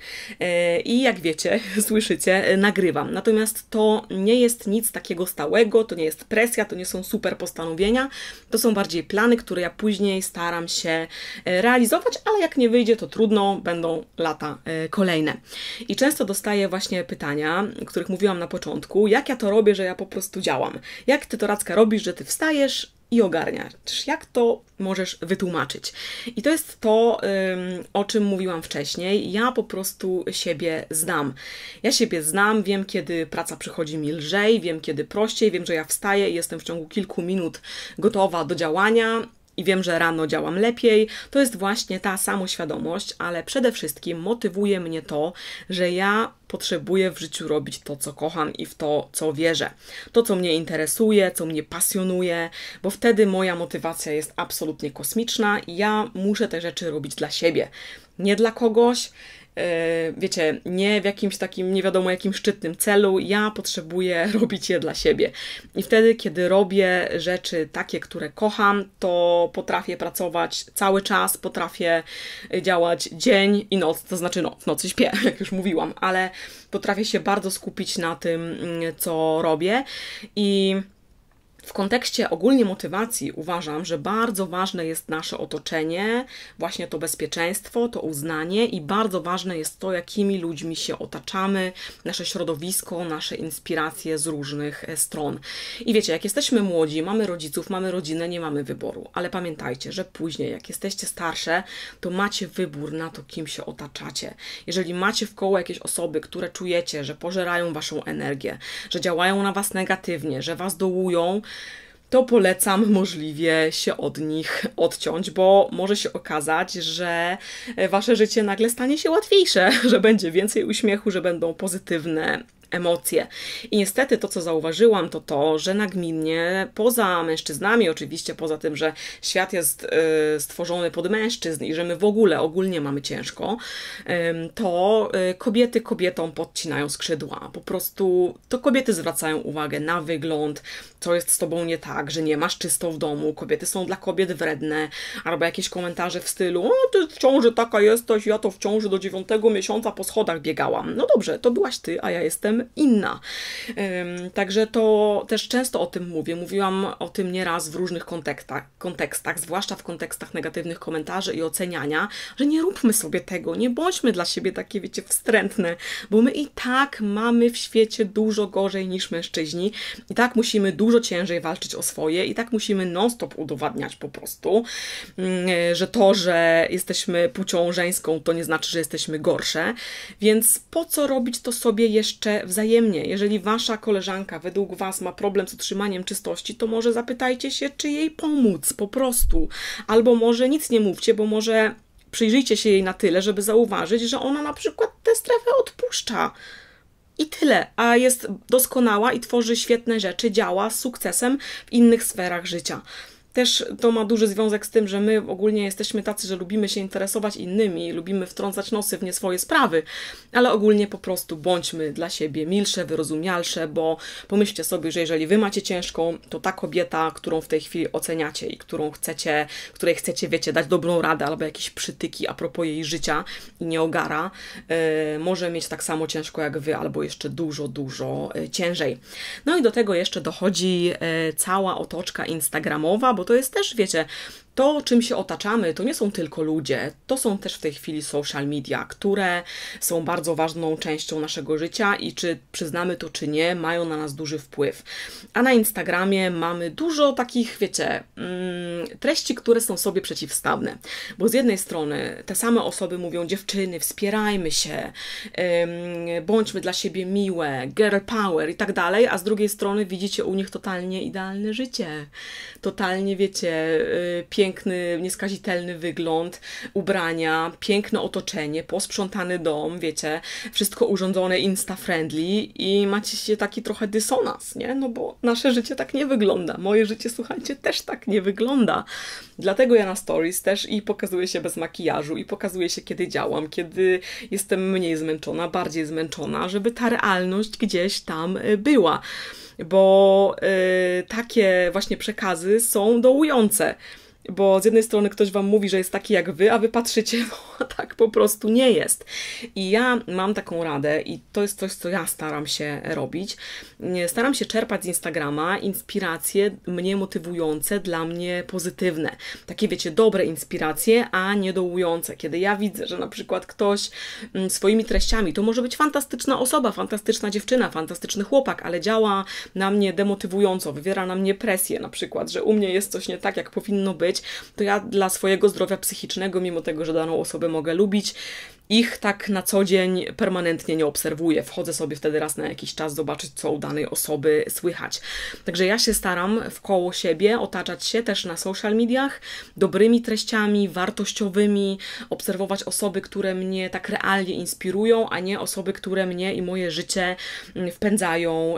I jak wiecie, słyszycie, nagrywam. Natomiast to nie jest nic takiego stałego, to nie jest presja, to nie są super postanowienia, to są bardziej plany, które ja później staram się realizować, ale jak nie wyjdzie, to trudno, będą lata kolejne. I często dostaję właśnie pytania, o których mówiłam na początku, jak ja to robię, że ja po prostu działam. Jak ty to, Racka, robisz, że ty wstajesz i ogarniasz? Jak to możesz wytłumaczyć? I to jest to, o czym mówiłam wcześniej. Ja po prostu siebie znam. Ja siebie znam, wiem, kiedy praca przychodzi mi lżej, wiem, kiedy prościej, wiem, że ja wstaję i jestem w ciągu kilku minut gotowa do działania i wiem, że rano działam lepiej. To jest właśnie ta samoświadomość, ale przede wszystkim motywuje mnie to, że ja potrzebuję w życiu robić to, co kocham i w to, co wierzę. To, co mnie interesuje, co mnie pasjonuje, bo wtedy moja motywacja jest absolutnie kosmiczna i ja muszę te rzeczy robić dla siebie. Nie dla kogoś, wiecie, nie w jakimś takim nie wiadomo jakim szczytnym celu, ja potrzebuję robić je dla siebie. I wtedy, kiedy robię rzeczy takie, które kocham, to potrafię pracować cały czas, potrafię działać dzień i noc, to znaczy no, w nocy śpię, jak już mówiłam, ale potrafię się bardzo skupić na tym, co robię i w kontekście ogólnie motywacji uważam, że bardzo ważne jest nasze otoczenie, właśnie to bezpieczeństwo, to uznanie i bardzo ważne jest to, jakimi ludźmi się otaczamy, nasze środowisko, nasze inspiracje z różnych stron. I wiecie, jak jesteśmy młodzi, mamy rodziców, mamy rodzinę, nie mamy wyboru, ale pamiętajcie, że później, jak jesteście starsze, to macie wybór na to, kim się otaczacie. Jeżeli macie wkoło jakieś osoby, które czujecie, że pożerają waszą energię, że działają na was negatywnie, że was dołują, to polecam możliwie się od nich odciąć, bo może się okazać, że wasze życie nagle stanie się łatwiejsze, że będzie więcej uśmiechu, że będą pozytywne emocje. I niestety to, co zauważyłam, to to, że nagminnie, poza mężczyznami oczywiście, poza tym, że świat jest y, stworzony pod mężczyzn i że my w ogóle ogólnie mamy ciężko, y, to y, kobiety kobietom podcinają skrzydła. Po prostu to kobiety zwracają uwagę na wygląd, co jest z tobą nie tak, że nie masz czysto w domu, kobiety są dla kobiet wredne, albo jakieś komentarze w stylu: o, ty w ciąży taka jesteś, ja to w ciąży do dziewiątego miesiąca po schodach biegałam. No dobrze, to byłaś ty, a ja jestem inna. Ym, także to też często o tym mówię. Mówiłam o tym nieraz w różnych kontekstach, kontekstach, zwłaszcza w kontekstach negatywnych komentarzy i oceniania, że nie róbmy sobie tego, nie bądźmy dla siebie takie, wiecie, wstrętne, bo my i tak mamy w świecie dużo gorzej niż mężczyźni, i tak musimy dużo ciężej walczyć o swoje, i tak musimy non-stop udowadniać po prostu, yy, że to, że jesteśmy płcią żeńską, to nie znaczy, że jesteśmy gorsze, więc po co robić to sobie jeszcze wzajemnie? Jeżeli wasza koleżanka według was ma problem z utrzymaniem czystości, to może zapytajcie się, czy jej pomóc po prostu. Albo może nic nie mówcie, bo może przyjrzyjcie się jej na tyle, żeby zauważyć, że ona na przykład tę strefę odpuszcza. I tyle, a jest doskonała i tworzy świetne rzeczy, działa z sukcesem w innych sferach życia. Też to ma duży związek z tym, że my ogólnie jesteśmy tacy, że lubimy się interesować innymi, lubimy wtrącać nosy w nie swoje sprawy, ale ogólnie po prostu bądźmy dla siebie milsze, wyrozumialsze, bo pomyślcie sobie, że jeżeli wy macie ciężką, to ta kobieta, którą w tej chwili oceniacie i którą chcecie, której chcecie, wiecie, dać dobrą radę albo jakieś przytyki a propos jej życia i nie ogara, yy, może mieć tak samo ciężko jak wy, albo jeszcze dużo, dużo yy, ciężej. No i do tego jeszcze dochodzi yy, cała otoczka instagramowa, bo to jest też, wiecie, to, czym się otaczamy, to nie są tylko ludzie, to są też w tej chwili social media, które są bardzo ważną częścią naszego życia i czy przyznamy to, czy nie, mają na nas duży wpływ. A na Instagramie mamy dużo takich, wiecie, treści, które są sobie przeciwstawne. Bo z jednej strony te same osoby mówią: dziewczyny, wspierajmy się, bądźmy dla siebie miłe, girl power i tak dalej, a z drugiej strony widzicie u nich totalnie idealne życie. Totalnie totalnie, wiecie, piękny, nieskazitelny wygląd, ubrania, piękne otoczenie, posprzątany dom, wiecie, wszystko urządzone insta-friendly i macie się taki trochę dysonans, nie? No bo nasze życie tak nie wygląda. Moje życie, słuchajcie, też tak nie wygląda. Dlatego ja na stories też i pokazuję się bez makijażu i pokazuję się, kiedy działam, kiedy jestem mniej zmęczona, bardziej zmęczona, żeby ta realność gdzieś tam była. Bo yy, takie właśnie przekazy są dołujące. Bo z jednej strony ktoś wam mówi, że jest taki jak wy, a wy patrzycie, no tak po prostu nie jest. I ja mam taką radę i to jest coś, co ja staram się robić. Staram się czerpać z Instagrama inspiracje mnie motywujące, dla mnie pozytywne. Takie, wiecie, dobre inspiracje, a nie dołujące. Kiedy ja widzę, że na przykład ktoś swoimi treściami, to może być fantastyczna osoba, fantastyczna dziewczyna, fantastyczny chłopak, ale działa na mnie demotywująco, wywiera na mnie presję, na przykład, że u mnie jest coś nie tak, jak powinno być, to ja dla swojego zdrowia psychicznego, mimo tego, że daną osobę mogę lubić, ich tak na co dzień permanentnie nie obserwuję. Wchodzę sobie wtedy raz na jakiś czas zobaczyć, co u danej osoby słychać. Także ja się staram wkoło siebie otaczać się też na social mediach dobrymi treściami, wartościowymi, obserwować osoby, które mnie tak realnie inspirują, a nie osoby, które mnie i moje życie wpędzają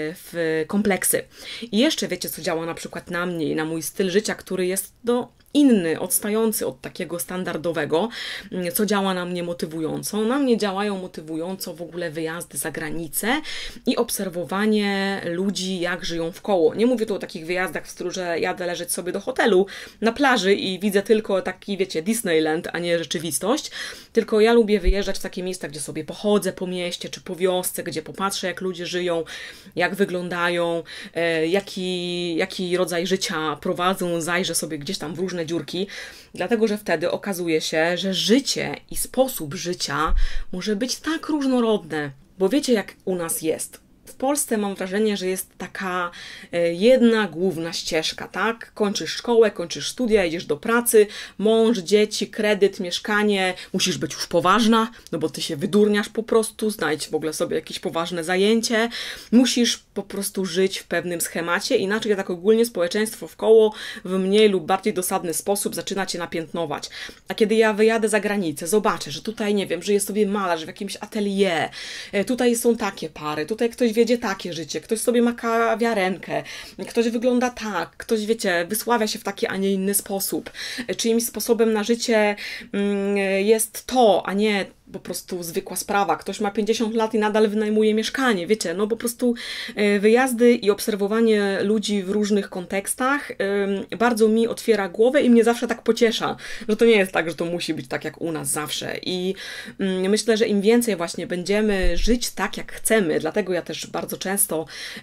w kompleksy. I jeszcze wiecie, co działa na przykład na mnie i na mój styl życia, który jest do inny, odstający od takiego standardowego, co działa na mnie motywująco. Na mnie działają motywująco w ogóle wyjazdy za granicę i obserwowanie ludzi, jak żyją w koło. Nie mówię tu o takich wyjazdach w stylu, że jadę leżeć sobie do hotelu na plaży i widzę tylko taki, wiecie, Disneyland, a nie rzeczywistość, tylko ja lubię wyjeżdżać w takie miejsca, gdzie sobie pochodzę po mieście, czy po wiosce, gdzie popatrzę, jak ludzie żyją, jak wyglądają, e, jaki, jaki rodzaj życia prowadzą, zajrzę sobie gdzieś tam w różne dziurki, dlatego, że wtedy okazuje się, że życie i sposób życia może być tak różnorodne, bo wiecie, jak u nas jest. W Polsce mam wrażenie, że jest taka jedna główna ścieżka, tak? Kończysz szkołę, kończysz studia, idziesz do pracy, mąż, dzieci, kredyt, mieszkanie, musisz być już poważna, no bo ty się wydurniasz po prostu, znajdź w ogóle sobie jakieś poważne zajęcie, musisz po prostu żyć w pewnym schemacie, inaczej tak ogólnie społeczeństwo wkoło w mniej lub bardziej dosadny sposób zaczyna cię napiętnować. A kiedy ja wyjadę za granicę, zobaczę, że tutaj, nie wiem, żyje sobie malarz w jakimś atelier, tutaj są takie pary, tutaj ktoś wiedzie takie życie, ktoś sobie ma kawiarenkę, ktoś wygląda tak, ktoś, wiecie, wysławia się w taki, a nie inny sposób. Czyimś sposobem na życie jest to, a nie po prostu zwykła sprawa. Ktoś ma pięćdziesiąt lat i nadal wynajmuje mieszkanie, wiecie, no po prostu wyjazdy i obserwowanie ludzi w różnych kontekstach bardzo mi otwiera głowę i mnie zawsze tak pociesza, że to nie jest tak, że to musi być tak jak u nas zawsze i myślę, że im więcej właśnie będziemy żyć tak jak chcemy, dlatego ja też bardzo często,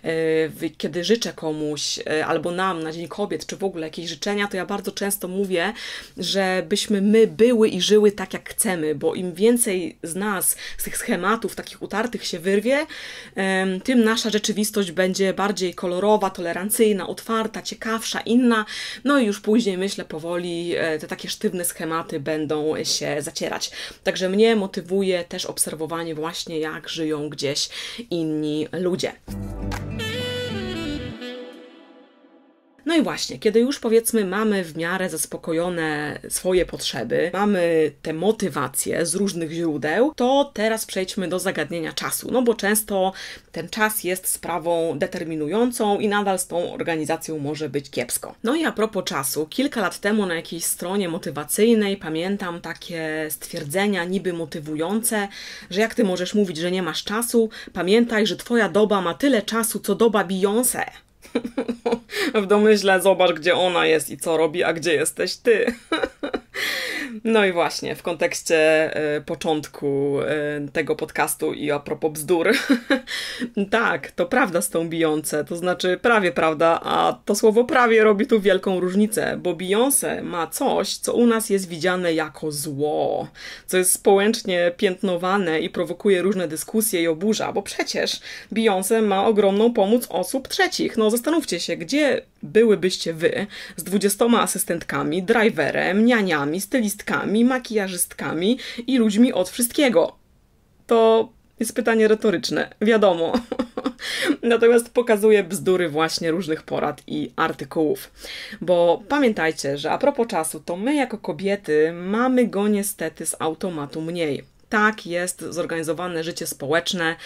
kiedy życzę komuś albo nam na Dzień Kobiet, czy w ogóle jakieś życzenia, to ja bardzo często mówię, żebyśmy my były i żyły tak jak chcemy, bo im więcej z nas, z tych schematów takich utartych się wyrwie, tym nasza rzeczywistość będzie bardziej kolorowa, tolerancyjna, otwarta, ciekawsza, inna. No i już później, myślę, powoli te takie sztywne schematy będą się zacierać. Także mnie motywuje też obserwowanie właśnie, jak żyją gdzieś inni ludzie. No i właśnie, kiedy już powiedzmy mamy w miarę zaspokojone swoje potrzeby, mamy te motywacje z różnych źródeł, to teraz przejdźmy do zagadnienia czasu, no bo często ten czas jest sprawą determinującą i nadal z tą organizacją może być kiepsko. No i a propos czasu, kilka lat temu na jakiejś stronie motywacyjnej pamiętam takie stwierdzenia niby motywujące, że jak ty możesz mówić, że nie masz czasu, pamiętaj, że twoja doba ma tyle czasu, co doba Beyoncé. W domyśle zobacz, gdzie ona jest i co robi, a gdzie jesteś ty. No i właśnie, w kontekście y, początku y, tego podcastu i a propos bzdur. Tak, to prawda z tą Beyoncé, to znaczy prawie prawda, a to słowo prawie robi tu wielką różnicę, bo Beyoncé ma coś, co u nas jest widziane jako zło, co jest społecznie piętnowane i prowokuje różne dyskusje i oburza, bo przecież Beyoncé ma ogromną pomoc osób trzecich. No zastanówcie się, gdzie byłybyście wy z dwudziestoma asystentkami, driverem, nianiami, stylistkami, makijażystkami i ludźmi od wszystkiego? To jest pytanie retoryczne, wiadomo. Natomiast pokazuje bzdury właśnie różnych porad i artykułów. Bo pamiętajcie, że a propos czasu, to my jako kobiety mamy go niestety z automatu mniej. Tak jest zorganizowane życie społeczne,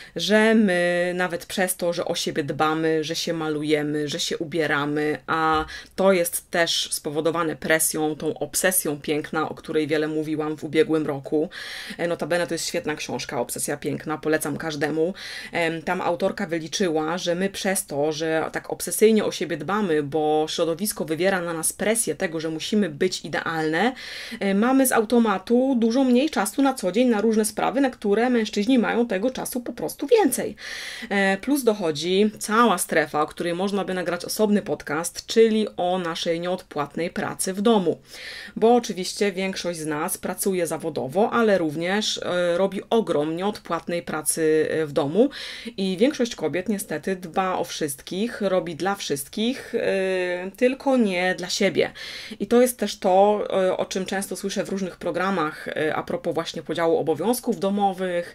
że my nawet przez to, że o siebie dbamy, że się malujemy, że się ubieramy, a to jest też spowodowane presją, tą obsesją piękna, o której wiele mówiłam w ubiegłym roku. Notabene to jest świetna książka, Obsesja piękna, polecam każdemu. Tam autorka wyliczyła, że my przez to, że tak obsesyjnie o siebie dbamy, bo środowisko wywiera na nas presję tego, że musimy być idealne, mamy z automatu dużo mniej czasu na co dzień na różne sprawy, na które mężczyźni mają tego czasu po prostu więcej. Plus dochodzi cała strefa, o której można by nagrać osobny podcast, czyli o naszej nieodpłatnej pracy w domu. Bo oczywiście większość z nas pracuje zawodowo, ale również robi ogrom nieodpłatnej pracy w domu i większość kobiet niestety dba o wszystkich, robi dla wszystkich, tylko nie dla siebie. I to jest też to, o czym często słyszę w różnych programach a propos właśnie podziału obowiązków domowych,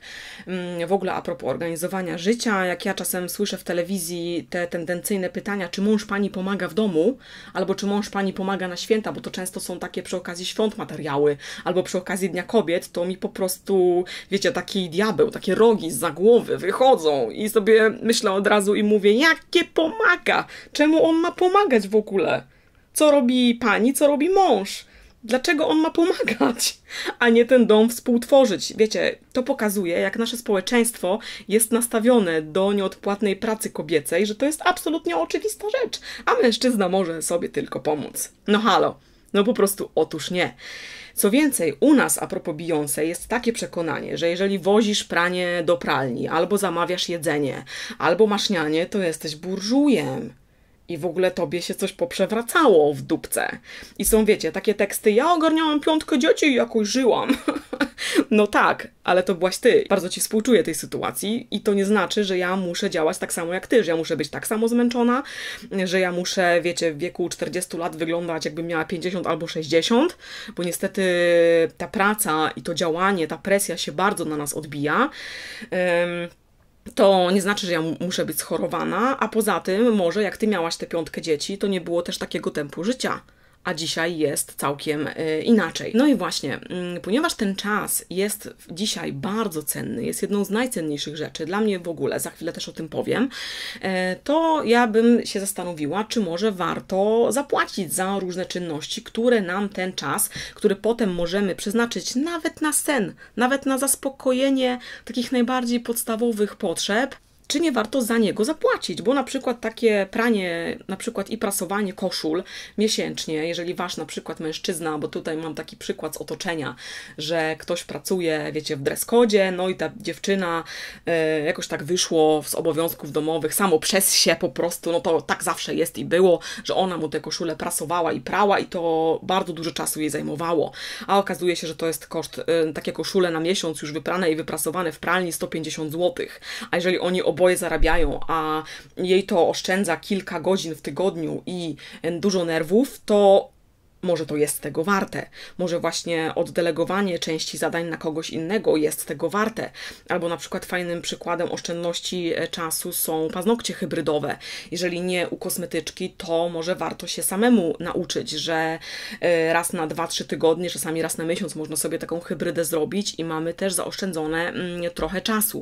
w ogóle a propos organizowania życia, jak ja czasem słyszę w telewizji te tendencyjne pytania, czy mąż pani pomaga w domu, albo czy mąż pani pomaga na święta, bo to często są takie przy okazji świąt materiały, albo przy okazji Dnia Kobiet, to mi po prostu, wiecie, taki diabeł, takie rogi zza głowy wychodzą i sobie myślę od razu i mówię, jakie pomaga? Czemu on ma pomagać w ogóle? Co robi pani, co robi mąż? Dlaczego on ma pomagać, a nie ten dom współtworzyć? Wiecie, to pokazuje, jak nasze społeczeństwo jest nastawione do nieodpłatnej pracy kobiecej, że to jest absolutnie oczywista rzecz, a mężczyzna może sobie tylko pomóc. No halo, no po prostu otóż nie. Co więcej, u nas a propos Beyoncé jest takie przekonanie, że jeżeli wozisz pranie do pralni, albo zamawiasz jedzenie, albo masz nianię, to jesteś burżujem. I w ogóle tobie się coś poprzewracało w dupce. I są, wiecie, takie teksty, ja ogarniałam piątkę dzieci i jakoś żyłam. No tak, ale to byłaś ty. Bardzo ci współczuję tej sytuacji i to nie znaczy, że ja muszę działać tak samo jak ty, że ja muszę być tak samo zmęczona, że ja muszę, wiecie, w wieku czterdziestu lat wyglądać jakbym miała pięćdziesiąt albo sześćdziesiąt, bo niestety ta praca i to działanie, ta presja się bardzo na nas odbija. Um, To nie znaczy, że ja muszę być schorowana, a poza tym może jak ty miałaś tę piątkę dzieci, to nie było też takiego tempu życia. A dzisiaj jest całkiem y, inaczej. No i właśnie, y, ponieważ ten czas jest dzisiaj bardzo cenny, jest jedną z najcenniejszych rzeczy, dla mnie w ogóle, za chwilę też o tym powiem, y, to ja bym się zastanowiła, czy może warto zapłacić za różne czynności, które nam ten czas, który potem możemy przeznaczyć nawet na sen, nawet na zaspokojenie takich najbardziej podstawowych potrzeb, czy nie warto za niego zapłacić, bo na przykład takie pranie, na przykład i prasowanie koszul miesięcznie, jeżeli wasz na przykład mężczyzna, bo tutaj mam taki przykład z otoczenia, że ktoś pracuje, wiecie, w dress-codzie, no i ta dziewczyna e, jakoś tak wyszło z obowiązków domowych, samo przez się po prostu, no to tak zawsze jest i było, że ona mu te koszule prasowała i prała i to bardzo dużo czasu jej zajmowało, a okazuje się, że to jest koszt, e, takie koszule na miesiąc już wyprane i wyprasowane w pralni sto pięćdziesiąt złotych, a jeżeli oni oboje zarabiają, a jej to oszczędza kilka godzin w tygodniu i dużo nerwów, to może to jest tego warte. Może właśnie oddelegowanie części zadań na kogoś innego jest tego warte. Albo na przykład fajnym przykładem oszczędności czasu są paznokcie hybrydowe. Jeżeli nie u kosmetyczki, to może warto się samemu nauczyć, że raz na dwa, trzy tygodnie, czasami raz na miesiąc można sobie taką hybrydę zrobić i mamy też zaoszczędzone trochę czasu.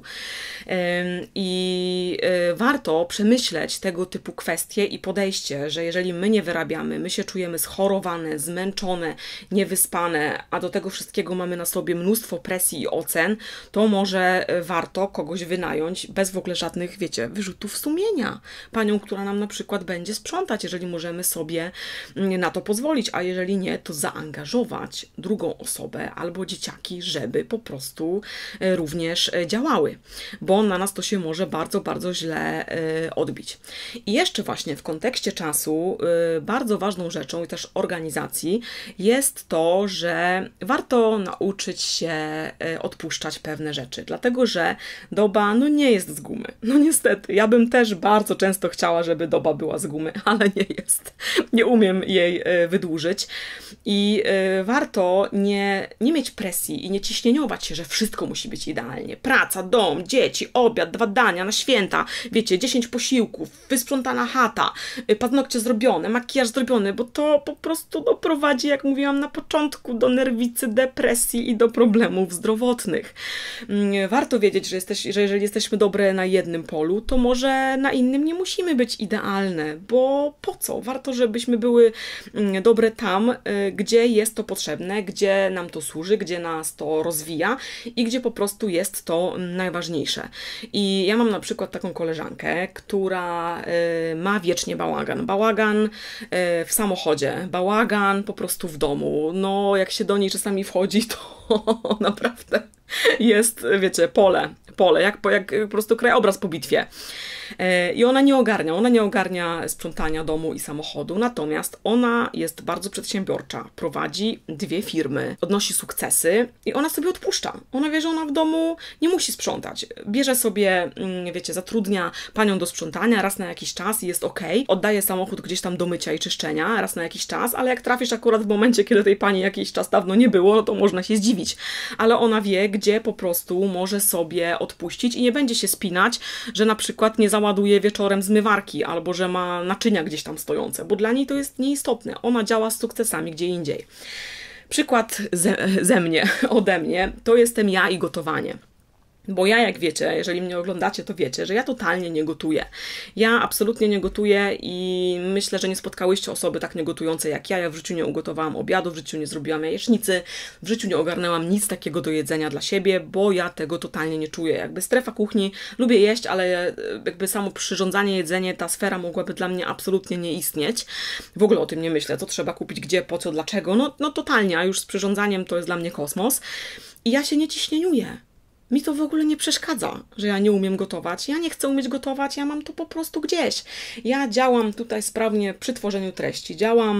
I warto przemyśleć tego typu kwestie i podejście, że jeżeli my nie wyrabiamy, my się czujemy schorowane, zmęczone, niewyspane, a do tego wszystkiego mamy na sobie mnóstwo presji i ocen, to może warto kogoś wynająć bez w ogóle żadnych, wiecie, wyrzutów sumienia. Panią, która nam na przykład będzie sprzątać, jeżeli możemy sobie na to pozwolić, a jeżeli nie, to zaangażować drugą osobę albo dzieciaki, żeby po prostu również działały, bo na nas to się może bardzo, bardzo źle odbić. I jeszcze właśnie w kontekście czasu bardzo ważną rzeczą i też organizacji organizacji, jest to, że warto nauczyć się odpuszczać pewne rzeczy, dlatego że doba no nie jest z gumy. No niestety, ja bym też bardzo często chciała, żeby doba była z gumy, ale nie jest. Nie umiem jej wydłużyć i warto nie, nie mieć presji i nie ciśnieniować się, że wszystko musi być idealnie. Praca, dom, dzieci, obiad, dwa dania na święta, wiecie, dziesięć posiłków, wysprzątana chata, paznokcie zrobione, makijaż zrobiony, bo to po prostu doprowadzi, jak mówiłam na początku, do nerwicy, depresji i do problemów zdrowotnych. Warto wiedzieć, że, jesteś, że jeżeli jesteśmy dobre na jednym polu, to może na innym nie musimy być idealne, bo po co? Warto, żebyśmy były dobre tam, gdzie jest to potrzebne, gdzie nam to służy, gdzie nas to rozwija i gdzie po prostu jest to najważniejsze. I ja mam na przykład taką koleżankę, która y, ma wiecznie bałagan. Bałagan y, w samochodzie, bałagan po prostu w domu. No, jak się do niej czasami wchodzi, to naprawdę jest, wiecie, pole, pole, jak po, jak po prostu krajobraz po bitwie. I ona nie ogarnia, ona nie ogarnia sprzątania domu i samochodu, natomiast ona jest bardzo przedsiębiorcza, prowadzi dwie firmy, odnosi sukcesy i ona sobie odpuszcza. Ona wie, że ona w domu nie musi sprzątać. Bierze sobie, wiecie, zatrudnia panią do sprzątania raz na jakiś czas i jest ok. Oddaje samochód gdzieś tam do mycia i czyszczenia raz na jakiś czas, ale jak trafisz akurat w momencie, kiedy tej pani jakiś czas dawno nie było, no to można się zdziwić. Ale ona wie, gdzie po prostu może sobie odpuścić i nie będzie się spinać, że na przykład nie załaduje wieczorem zmywarki albo że ma naczynia gdzieś tam stojące, bo dla niej to jest nieistotne. Ona działa z sukcesami gdzie indziej. Przykład ze, ze mnie, ode mnie, to jestem ja i gotowanie. Bo ja, jak wiecie, jeżeli mnie oglądacie, to wiecie, że ja totalnie nie gotuję. Ja absolutnie nie gotuję i myślę, że nie spotkałyście osoby tak niegotującej jak ja. Ja w życiu nie ugotowałam obiadu, w życiu nie zrobiłam jajecznicy, w życiu nie ogarnęłam nic takiego do jedzenia dla siebie, bo ja tego totalnie nie czuję. Jakby strefa kuchni, lubię jeść, ale jakby samo przyrządzanie, jedzenie, ta sfera mogłaby dla mnie absolutnie nie istnieć. W ogóle o tym nie myślę, co trzeba kupić, gdzie, po co, dlaczego. No, no totalnie, a już z przyrządzaniem to jest dla mnie kosmos. I ja się nie ciśnieniuję. Mi to w ogóle nie przeszkadza, że ja nie umiem gotować. Ja nie chcę umieć gotować, ja mam to po prostu gdzieś. Ja działam tutaj sprawnie przy tworzeniu treści, działam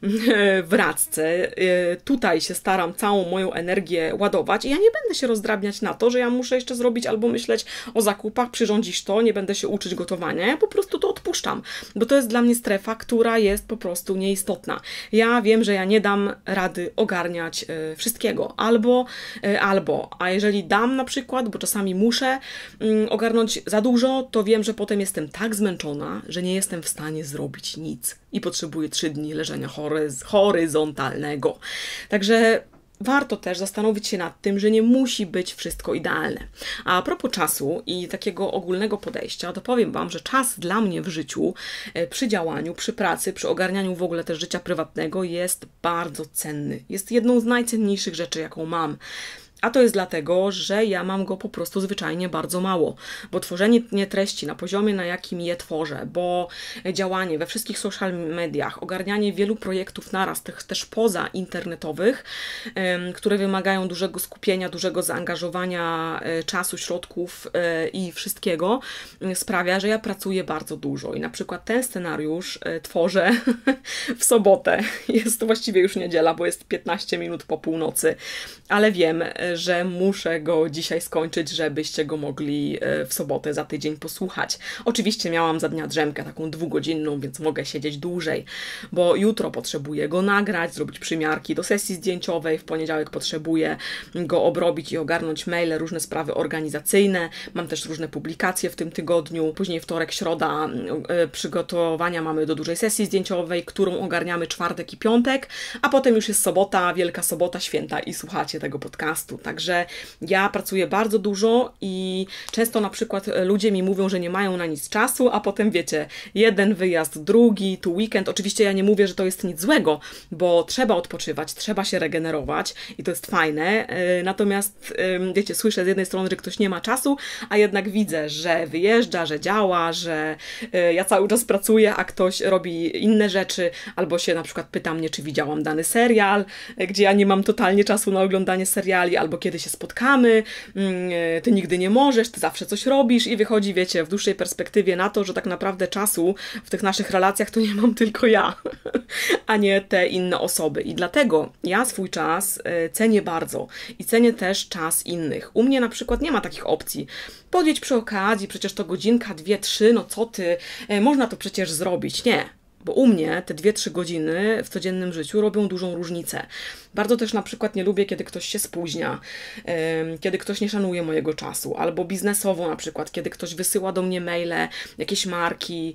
w radce, tutaj się staram całą moją energię ładować i ja nie będę się rozdrabniać na to, że ja muszę jeszcze zrobić albo myśleć o zakupach, przyrządzić to, nie będę się uczyć gotowania. Ja po prostu to odpuszczam, bo to jest dla mnie strefa, która jest po prostu nieistotna. Ja wiem, że ja nie dam rady ogarniać wszystkiego, albo, albo, a jeżeli dam na przykład przykład, bo czasami muszę mm, ogarnąć za dużo, to wiem, że potem jestem tak zmęczona, że nie jestem w stanie zrobić nic i potrzebuję trzy dni leżenia horyz horyzontalnego. Także warto też zastanowić się nad tym, że nie musi być wszystko idealne. A propos czasu i takiego ogólnego podejścia, to powiem Wam, że czas dla mnie w życiu, przy działaniu, przy pracy, przy ogarnianiu w ogóle też życia prywatnego jest bardzo cenny. Jest jedną z najcenniejszych rzeczy, jaką mam. A to jest dlatego, że ja mam go po prostu zwyczajnie bardzo mało, bo tworzenie treści na poziomie, na jakim je tworzę, bo działanie we wszystkich social mediach, ogarnianie wielu projektów naraz, tych też poza internetowych, które wymagają dużego skupienia, dużego zaangażowania czasu, środków i wszystkiego, sprawia, że ja pracuję bardzo dużo i na przykład ten scenariusz tworzę w sobotę. Jest to właściwie już niedziela, bo jest piętnaście minut po północy, ale wiem, że muszę go dzisiaj skończyć, żebyście go mogli w sobotę za tydzień posłuchać. Oczywiście miałam za dnia drzemkę taką dwugodzinną, więc mogę siedzieć dłużej, bo jutro potrzebuję go nagrać, zrobić przymiarki do sesji zdjęciowej, w poniedziałek potrzebuję go obrobić i ogarnąć maile, różne sprawy organizacyjne, mam też różne publikacje w tym tygodniu, później wtorek, środa przygotowania mamy do dużej sesji zdjęciowej, którą ogarniamy czwartek i piątek, a potem już jest sobota, Wielka Sobota, święta i słuchacie tego podcastu. Także ja pracuję bardzo dużo i często na przykład ludzie mi mówią, że nie mają na nic czasu, a potem wiecie, jeden wyjazd, drugi, tu weekend. Oczywiście ja nie mówię, że to jest nic złego, bo trzeba odpoczywać, trzeba się regenerować i to jest fajne. Natomiast wiecie, słyszę z jednej strony, że ktoś nie ma czasu, a jednak widzę, że wyjeżdża, że działa, że ja cały czas pracuję, a ktoś robi inne rzeczy, albo się na przykład pyta mnie, czy widziałam dany serial, gdzie ja nie mam totalnie czasu na oglądanie seriali, albo kiedy się spotkamy, ty nigdy nie możesz, ty zawsze coś robisz i wychodzi, wiecie, w dłuższej perspektywie na to, że tak naprawdę czasu w tych naszych relacjach to nie mam tylko ja, a nie te inne osoby. I dlatego ja swój czas cenię bardzo i cenię też czas innych. U mnie na przykład nie ma takich opcji. Podjedź przy okazji, przecież to godzinka, dwie, trzy, no co ty, można to przecież zrobić. Nie. Bo u mnie te dwie trzy godziny w codziennym życiu robią dużą różnicę. Bardzo też na przykład nie lubię, kiedy ktoś się spóźnia, kiedy ktoś nie szanuje mojego czasu, albo biznesowo na przykład, kiedy ktoś wysyła do mnie maile, jakieś marki,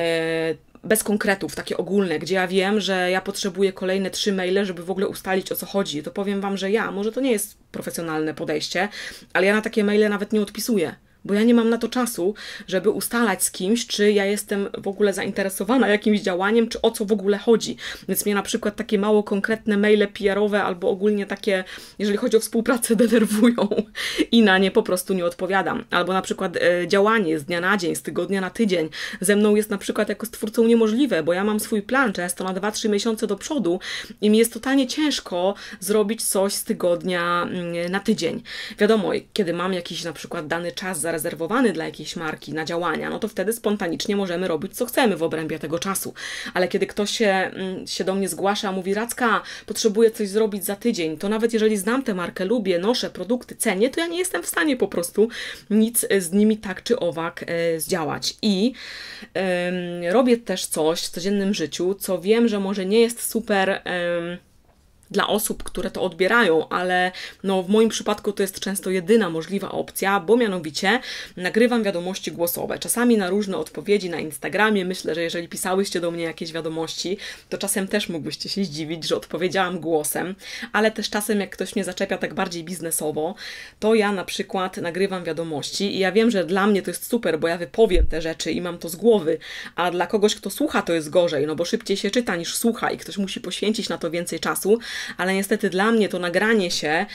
bez konkretów, takie ogólne, gdzie ja wiem, że ja potrzebuję kolejne trzy maile, żeby w ogóle ustalić, o co chodzi. To powiem Wam, że ja, może to nie jest profesjonalne podejście, ale ja na takie maile nawet nie odpisuję. Bo ja nie mam na to czasu, żeby ustalać z kimś, czy ja jestem w ogóle zainteresowana jakimś działaniem, czy o co w ogóle chodzi. Więc mnie na przykład takie mało konkretne maile P R-owe albo ogólnie takie, jeżeli chodzi o współpracę, denerwują i na nie po prostu nie odpowiadam. Albo na przykład e, działanie z dnia na dzień, z tygodnia na tydzień ze mną jest na przykład jako stwórcą niemożliwe, bo ja mam swój plan często na dwa trzy miesiące do przodu i mi jest totalnie ciężko zrobić coś z tygodnia na tydzień. Wiadomo, kiedy mam jakiś na przykład dany czas za zarezerwowany dla jakiejś marki na działania, no to wtedy spontanicznie możemy robić, co chcemy w obrębie tego czasu. Ale kiedy ktoś się, się do mnie zgłasza, mówi: Radzka, potrzebuję coś zrobić za tydzień, to nawet jeżeli znam tę markę, lubię, noszę produkty, cenię, to ja nie jestem w stanie po prostu nic z nimi tak czy owak e, zdziałać. I e, robię też coś w codziennym życiu, co wiem, że może nie jest super e, dla osób, które to odbierają, ale no w moim przypadku to jest często jedyna możliwa opcja, bo mianowicie nagrywam wiadomości głosowe. Czasami na różne odpowiedzi na Instagramie. Myślę, że jeżeli pisałyście do mnie jakieś wiadomości, to czasem też mógłbyście się zdziwić, że odpowiedziałam głosem, ale też czasem jak ktoś mnie zaczepia tak bardziej biznesowo, to ja na przykład nagrywam wiadomości i ja wiem, że dla mnie to jest super, bo ja wypowiem te rzeczy i mam to z głowy, a dla kogoś, kto słucha, to jest gorzej, no bo szybciej się czyta niż słucha i ktoś musi poświęcić na to więcej czasu, ale niestety dla mnie to nagranie się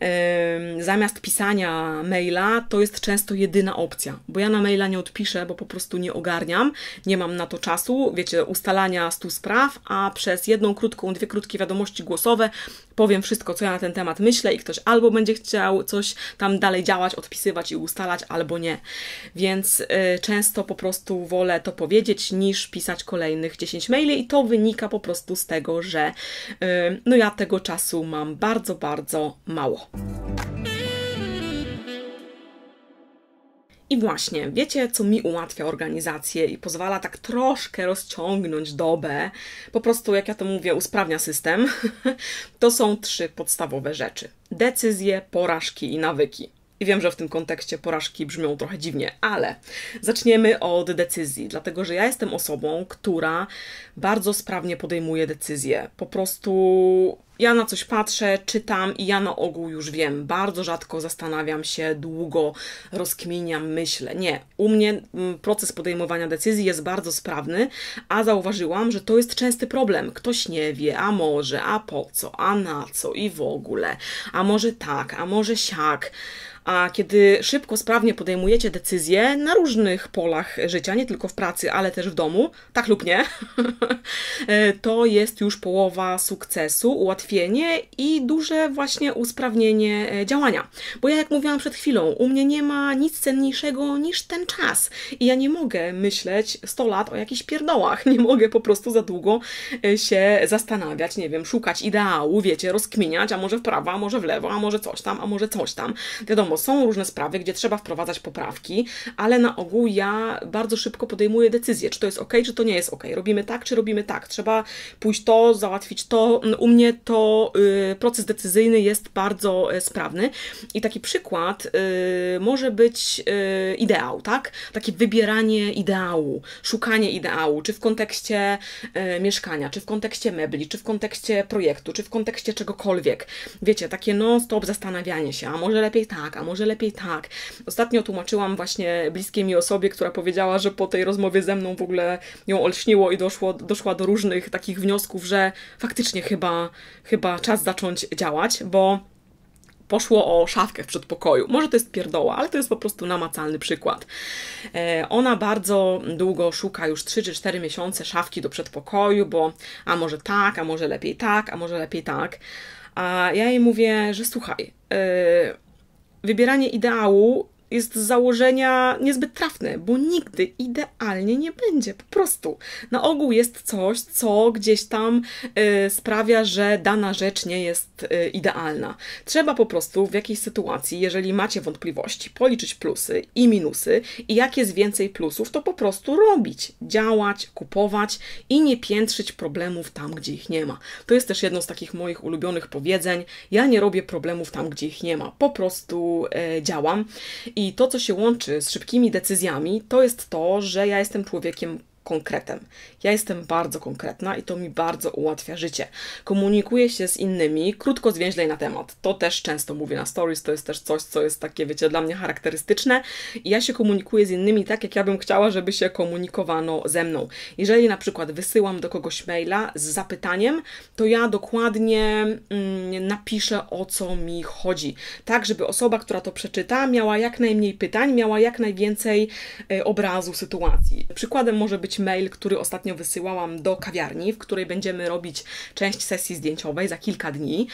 yy, zamiast pisania maila to jest często jedyna opcja, bo ja na maila nie odpiszę, bo po prostu nie ogarniam, nie mam na to czasu, wiecie, ustalania stu spraw, a przez jedną krótką, dwie krótkie wiadomości głosowe powiem wszystko, co ja na ten temat myślę i ktoś albo będzie chciał coś tam dalej działać, odpisywać i ustalać, albo nie. Więc y, często po prostu wolę to powiedzieć, niż pisać kolejnych dziesięć maili i to wynika po prostu z tego, że y, no ja tego czasu mam bardzo, bardzo mało. I właśnie, wiecie, co mi ułatwia organizację i pozwala tak troszkę rozciągnąć dobę, po prostu, jak ja to mówię, usprawnia system, to są trzy podstawowe rzeczy. Decyzje, porażki i nawyki. I wiem, że w tym kontekście porażki brzmią trochę dziwnie, ale zaczniemy od decyzji, dlatego że ja jestem osobą, która bardzo sprawnie podejmuje decyzje. Po prostu ja na coś patrzę, czytam i ja na ogół już wiem. Bardzo rzadko zastanawiam się, długo rozkminiam, myślę. Nie. U mnie proces podejmowania decyzji jest bardzo sprawny, a zauważyłam, że to jest częsty problem. Ktoś nie wie, a może, a po co, a na co i w ogóle. A może tak, a może siak. A kiedy szybko, sprawnie podejmujecie decyzje na różnych polach życia, nie tylko w pracy, ale też w domu, tak lub nie, to jest już połowa sukcesu, ułatwienie i duże właśnie usprawnienie działania. Bo ja, jak mówiłam przed chwilą, u mnie nie ma nic cenniejszego niż ten czas. I ja nie mogę myśleć sto lat o jakichś pierdołach. Nie mogę po prostu za długo się zastanawiać, nie wiem, szukać ideału, wiecie, rozkminiać, a może w prawo, a może w lewo, a może coś tam, a może coś tam. Wiadomo, są różne sprawy, gdzie trzeba wprowadzać poprawki, ale na ogół ja bardzo szybko podejmuję decyzję, czy to jest ok, czy to nie jest ok. Robimy tak, czy robimy tak. Trzeba pójść to, załatwić to. U mnie to y, proces decyzyjny jest bardzo y, sprawny i taki przykład y, może być y, ideał, tak? Takie wybieranie ideału, szukanie ideału, czy w kontekście y, mieszkania, czy w kontekście mebli, czy w kontekście projektu, czy w kontekście czegokolwiek. Wiecie, takie non-stop zastanawianie się, a może lepiej tak, a może lepiej tak. Ostatnio tłumaczyłam właśnie bliskiej mi osobie, która powiedziała, że po tej rozmowie ze mną w ogóle ją olśniło i doszło, doszła do różnych takich wniosków, że faktycznie chyba, chyba czas zacząć działać, bo poszło o szafkę w przedpokoju. Może to jest pierdoła, ale to jest po prostu namacalny przykład. E, ona bardzo długo szuka, już trzy czy cztery miesiące, szafki do przedpokoju, bo a może tak, a może lepiej tak, a może lepiej tak. A ja jej mówię, że słuchaj, yy, wybieranie ideału jest z założenia niezbyt trafne, bo nigdy idealnie nie będzie, po prostu. Na ogół jest coś, co gdzieś tam y, sprawia, że dana rzecz nie jest y, idealna. Trzeba po prostu w jakiejś sytuacji, jeżeli macie wątpliwości, policzyć plusy i minusy i jak jest więcej plusów, to po prostu robić, działać, kupować i nie piętrzyć problemów tam, gdzie ich nie ma. To jest też jedno z takich moich ulubionych powiedzeń. Ja nie robię problemów tam, gdzie ich nie ma. Po prostu y, działam. I to, co się łączy z szybkimi decyzjami, to jest to, że ja jestem człowiekiem konkretem. Ja jestem bardzo konkretna i to mi bardzo ułatwia życie. Komunikuję się z innymi, krótko, zwięźlej na temat. To też często mówię na stories, to jest też coś, co jest takie, wiecie, dla mnie charakterystyczne. I ja się komunikuję z innymi tak, jak ja bym chciała, żeby się komunikowano ze mną. Jeżeli na przykład wysyłam do kogoś maila z zapytaniem, to ja dokładnie mm, napiszę, o co mi chodzi. Tak, żeby osoba, która to przeczyta, miała jak najmniej pytań, miała jak najwięcej y, obrazu sytuacji. Przykładem może być mail, który ostatnio wysyłałam do kawiarni, w której będziemy robić część sesji zdjęciowej za kilka dni,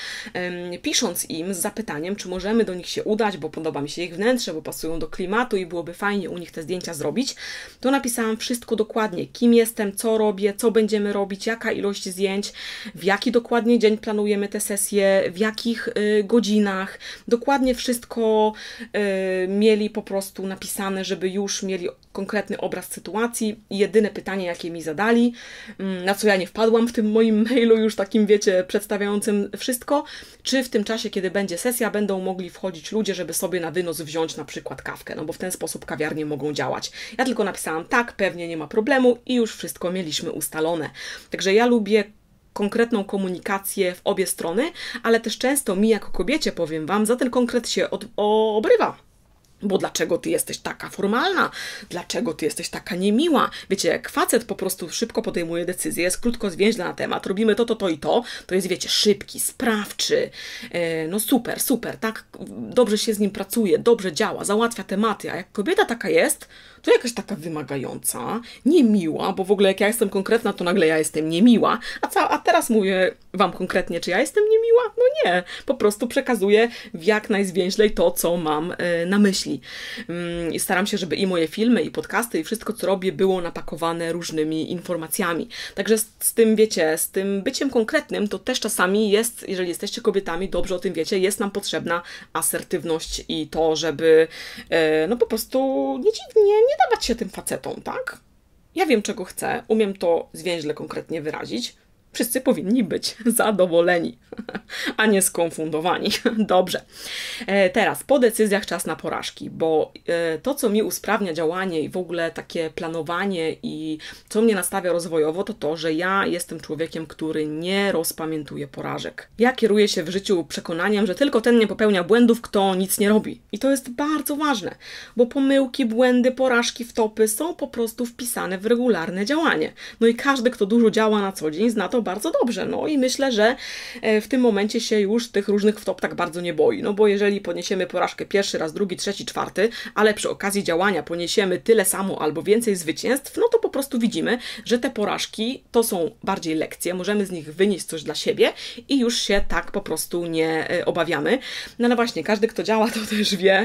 pisząc im z zapytaniem, czy możemy do nich się udać, bo podoba mi się ich wnętrze, bo pasują do klimatu i byłoby fajnie u nich te zdjęcia zrobić, to napisałam wszystko dokładnie, kim jestem, co robię, co będziemy robić, jaka ilość zdjęć, w jaki dokładnie dzień planujemy te sesje, w jakich y, godzinach, dokładnie wszystko y, mieli po prostu napisane, żeby już mieli konkretny obraz sytuacji. Jedyne pytanie, jakie mi zadali, na co ja nie wpadłam w tym moim mailu już takim, wiecie, przedstawiającym wszystko, czy w tym czasie, kiedy będzie sesja, będą mogli wchodzić ludzie, żeby sobie na wynos wziąć na przykład kawkę, no bo w ten sposób kawiarnie mogą działać. Ja tylko napisałam tak, pewnie nie ma problemu i już wszystko mieliśmy ustalone. Także ja lubię konkretną komunikację w obie strony, ale też często mi jako kobiecie, powiem Wam, za ten konkret się od, o, obrywa. Bo dlaczego ty jesteś taka formalna? Dlaczego ty jesteś taka niemiła? Wiecie, jak facet po prostu szybko podejmuje decyzję, jest krótko zwięźle na temat, robimy to, to, to i to, to jest, wiecie, szybki, sprawczy, e, no super, super, tak, dobrze się z nim pracuje, dobrze działa, załatwia tematy, a jak kobieta taka jest, to jakaś taka wymagająca, niemiła, bo w ogóle jak ja jestem konkretna, to nagle ja jestem niemiła, a, ca- a teraz mówię Wam konkretnie, czy ja jestem niemiła? No nie, po prostu przekazuję w jak najzwięźlej to, co mam y, na myśli. I y, staram się, żeby i moje filmy, i podcasty, i wszystko, co robię, było napakowane różnymi informacjami. Także z, z tym, wiecie, z tym byciem konkretnym, to też czasami jest, jeżeli jesteście kobietami, dobrze o tym wiecie, jest nam potrzebna asertywność i to, żeby y, no po prostu nie dziwnie, nie dawać się tym facetom, tak? Ja wiem, czego chcę, umiem to zwięźle, konkretnie wyrazić. Wszyscy powinni być zadowoleni, a nie skonfundowani. Dobrze. Teraz po decyzjach czas na porażki, bo to, co mi usprawnia działanie i w ogóle takie planowanie i co mnie nastawia rozwojowo, to to, że ja jestem człowiekiem, który nie rozpamiętuje porażek. Ja kieruję się w życiu przekonaniem, że tylko ten nie popełnia błędów, kto nic nie robi. I to jest bardzo ważne, bo pomyłki, błędy, porażki, wtopy są po prostu wpisane w regularne działanie. No i każdy, kto dużo działa na co dzień, zna to bardzo dobrze. No i myślę, że w tym momencie się już tych różnych wtop tak bardzo nie boi. No bo jeżeli poniesiemy porażkę pierwszy raz, drugi, trzeci, czwarty, ale przy okazji działania poniesiemy tyle samo albo więcej zwycięstw, no to po prostu widzimy, że te porażki to są bardziej lekcje, możemy z nich wynieść coś dla siebie i już się tak po prostu nie obawiamy. No ale właśnie, każdy, kto działa, to też wie.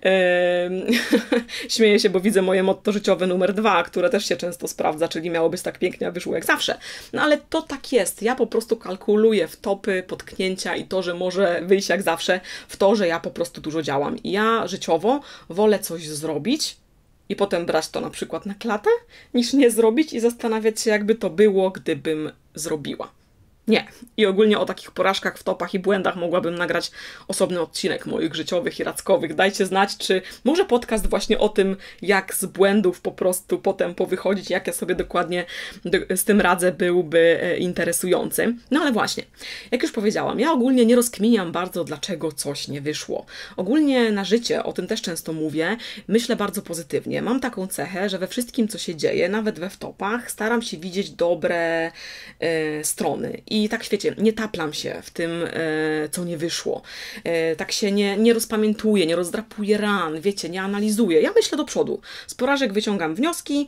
Yy... Śmieję się, bo widzę moje motto życiowe numer dwa, które też się często sprawdza, czyli miało być tak pięknie, a wyszło jak zawsze. No ale to tak jest. Ja po prostu kalkuluję wtopy, potknięcia i to, że może wyjść jak zawsze, w to, że ja po prostu dużo działam. I ja życiowo wolę coś zrobić i potem brać to na przykład na klatę, niż nie zrobić i zastanawiać się, jakby to było, gdybym zrobiła. Nie. I ogólnie o takich porażkach, wtopach i błędach mogłabym nagrać osobny odcinek moich życiowych i radzkowych. Dajcie znać, czy może podcast właśnie o tym, jak z błędów po prostu potem powychodzić, jak ja sobie dokładnie z tym radzę, byłby interesujący. No ale właśnie, jak już powiedziałam, ja ogólnie nie rozkminiam bardzo, dlaczego coś nie wyszło. Ogólnie na życie, o tym też często mówię, myślę bardzo pozytywnie. Mam taką cechę, że we wszystkim, co się dzieje, nawet we wtopach, staram się widzieć dobre e, strony. I tak, wiecie, nie taplam się w tym, e, co nie wyszło. E, tak się nie, nie rozpamiętuję, nie rozdrapuję ran, wiecie, nie analizuję. Ja myślę do przodu. Z porażek wyciągam wnioski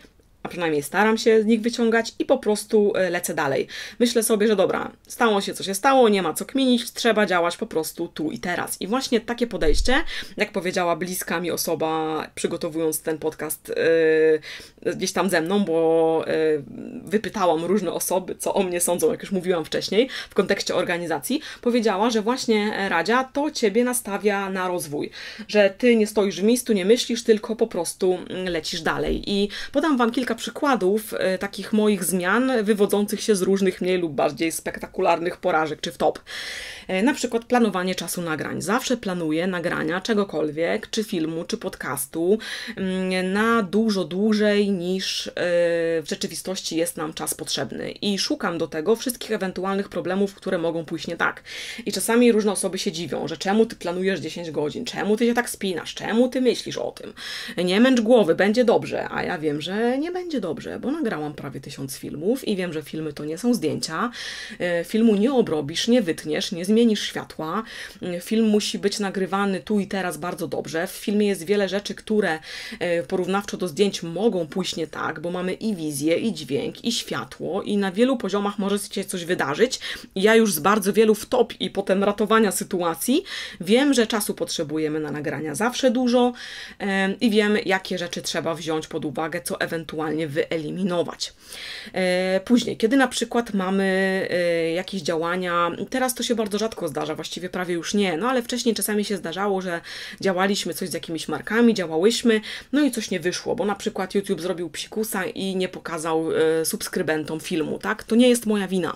a przynajmniej staram się z nich wyciągać i po prostu lecę dalej. Myślę sobie, że dobra, stało się co się stało, nie ma co kminić, trzeba działać po prostu tu i teraz. I właśnie takie podejście, jak powiedziała bliska mi osoba, przygotowując ten podcast yy, gdzieś tam ze mną, bo yy, wypytałam różne osoby, co o mnie sądzą, jak już mówiłam wcześniej, w kontekście organizacji, powiedziała, że właśnie Radzia to Ciebie nastawia na rozwój, że Ty nie stoisz w miejscu, nie myślisz, tylko po prostu lecisz dalej. I podam Wam kilka przykładów y, takich moich zmian wywodzących się z różnych mniej lub bardziej spektakularnych porażek czy wtop. Y, na przykład planowanie czasu nagrań. Zawsze planuję nagrania czegokolwiek, czy filmu, czy podcastu y, na dużo dłużej niż y, w rzeczywistości jest nam czas potrzebny. I szukam do tego wszystkich ewentualnych problemów, które mogą pójść nie tak. I czasami różne osoby się dziwią, że czemu Ty planujesz dziesięć godzin, czemu Ty się tak spinasz, czemu Ty myślisz o tym. Nie męcz głowy, będzie dobrze. A ja wiem, że nie będzie dobrze, bo nagrałam prawie tysiąc filmów i wiem, że filmy to nie są zdjęcia. Filmu nie obrobisz, nie wytniesz, nie zmienisz światła. Film musi być nagrywany tu i teraz bardzo dobrze. W filmie jest wiele rzeczy, które porównawczo do zdjęć mogą pójść nie tak, bo mamy i wizję, i dźwięk, i światło i na wielu poziomach może się coś wydarzyć. I ja już z bardzo wielu wtop i potem ratowania sytuacji wiem, że czasu potrzebujemy na nagrania zawsze dużo i wiem, jakie rzeczy trzeba wziąć pod uwagę, co ewentualnie wyeliminować. Później, kiedy na przykład mamy jakieś działania, teraz to się bardzo rzadko zdarza, właściwie prawie już nie, no ale wcześniej czasami się zdarzało, że działaliśmy coś z jakimiś markami, działałyśmy, no i coś nie wyszło, bo na przykład YouTube zrobił psikusa i nie pokazał subskrybentom filmu, tak? To nie jest moja wina,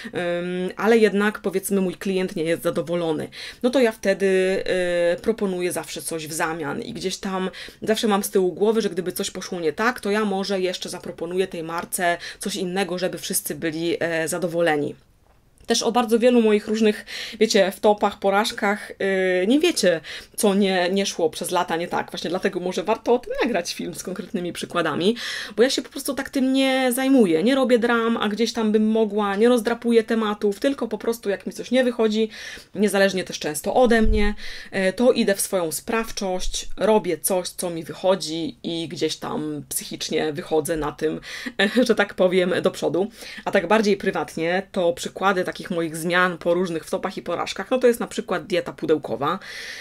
ale jednak powiedzmy mój klient nie jest zadowolony. No to ja wtedy proponuję zawsze coś w zamian i gdzieś tam zawsze mam z tyłu głowy, że gdyby coś poszło nie tak, to ja może jeszcze zaproponuję tej marce coś innego, żeby wszyscy byli e, zadowoleni. Też o bardzo wielu moich różnych, wiecie, wtopach, porażkach yy, nie wiecie, co nie, nie szło przez lata nie tak. Właśnie dlatego może warto o tym nagrać film z konkretnymi przykładami, bo ja się po prostu tak tym nie zajmuję. Nie robię dram, a gdzieś tam bym mogła, nie rozdrapuję tematów, tylko po prostu jak mi coś nie wychodzi, niezależnie też często ode mnie, yy, to idę w swoją sprawczość, robię coś, co mi wychodzi i gdzieś tam psychicznie wychodzę na tym, yy, że tak powiem, do przodu. A tak bardziej prywatnie, to przykłady tak takich moich zmian po różnych wtopach i porażkach, no to jest na przykład dieta pudełkowa,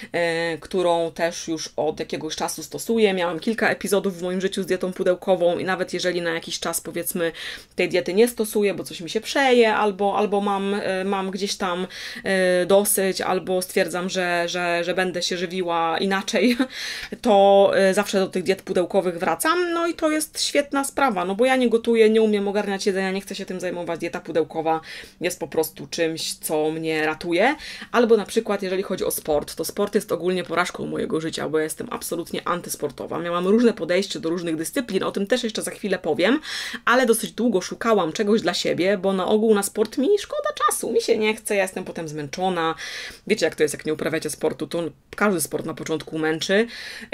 e, którą też już od jakiegoś czasu stosuję. Miałam kilka epizodów w moim życiu z dietą pudełkową i nawet jeżeli na jakiś czas, powiedzmy, tej diety nie stosuję, bo coś mi się przeje, albo, albo mam, e, mam gdzieś tam e, dosyć, albo stwierdzam, że, że, że będę się żywiła inaczej, to e, zawsze do tych diet pudełkowych wracam, no i to jest świetna sprawa, no bo ja nie gotuję, nie umiem ogarniać jedzenia, nie chcę się tym zajmować, dieta pudełkowa jest po prostu prostu czymś, co mnie ratuje. Albo na przykład, jeżeli chodzi o sport, to sport jest ogólnie porażką mojego życia, bo ja jestem absolutnie antysportowa. Miałam różne podejście do różnych dyscyplin, o tym też jeszcze za chwilę powiem, ale dosyć długo szukałam czegoś dla siebie, bo na ogół na sport mi szkoda czasu, mi się nie chce, ja jestem potem zmęczona. Wiecie, jak to jest, jak nie uprawiacie sportu, to każdy sport na początku męczy.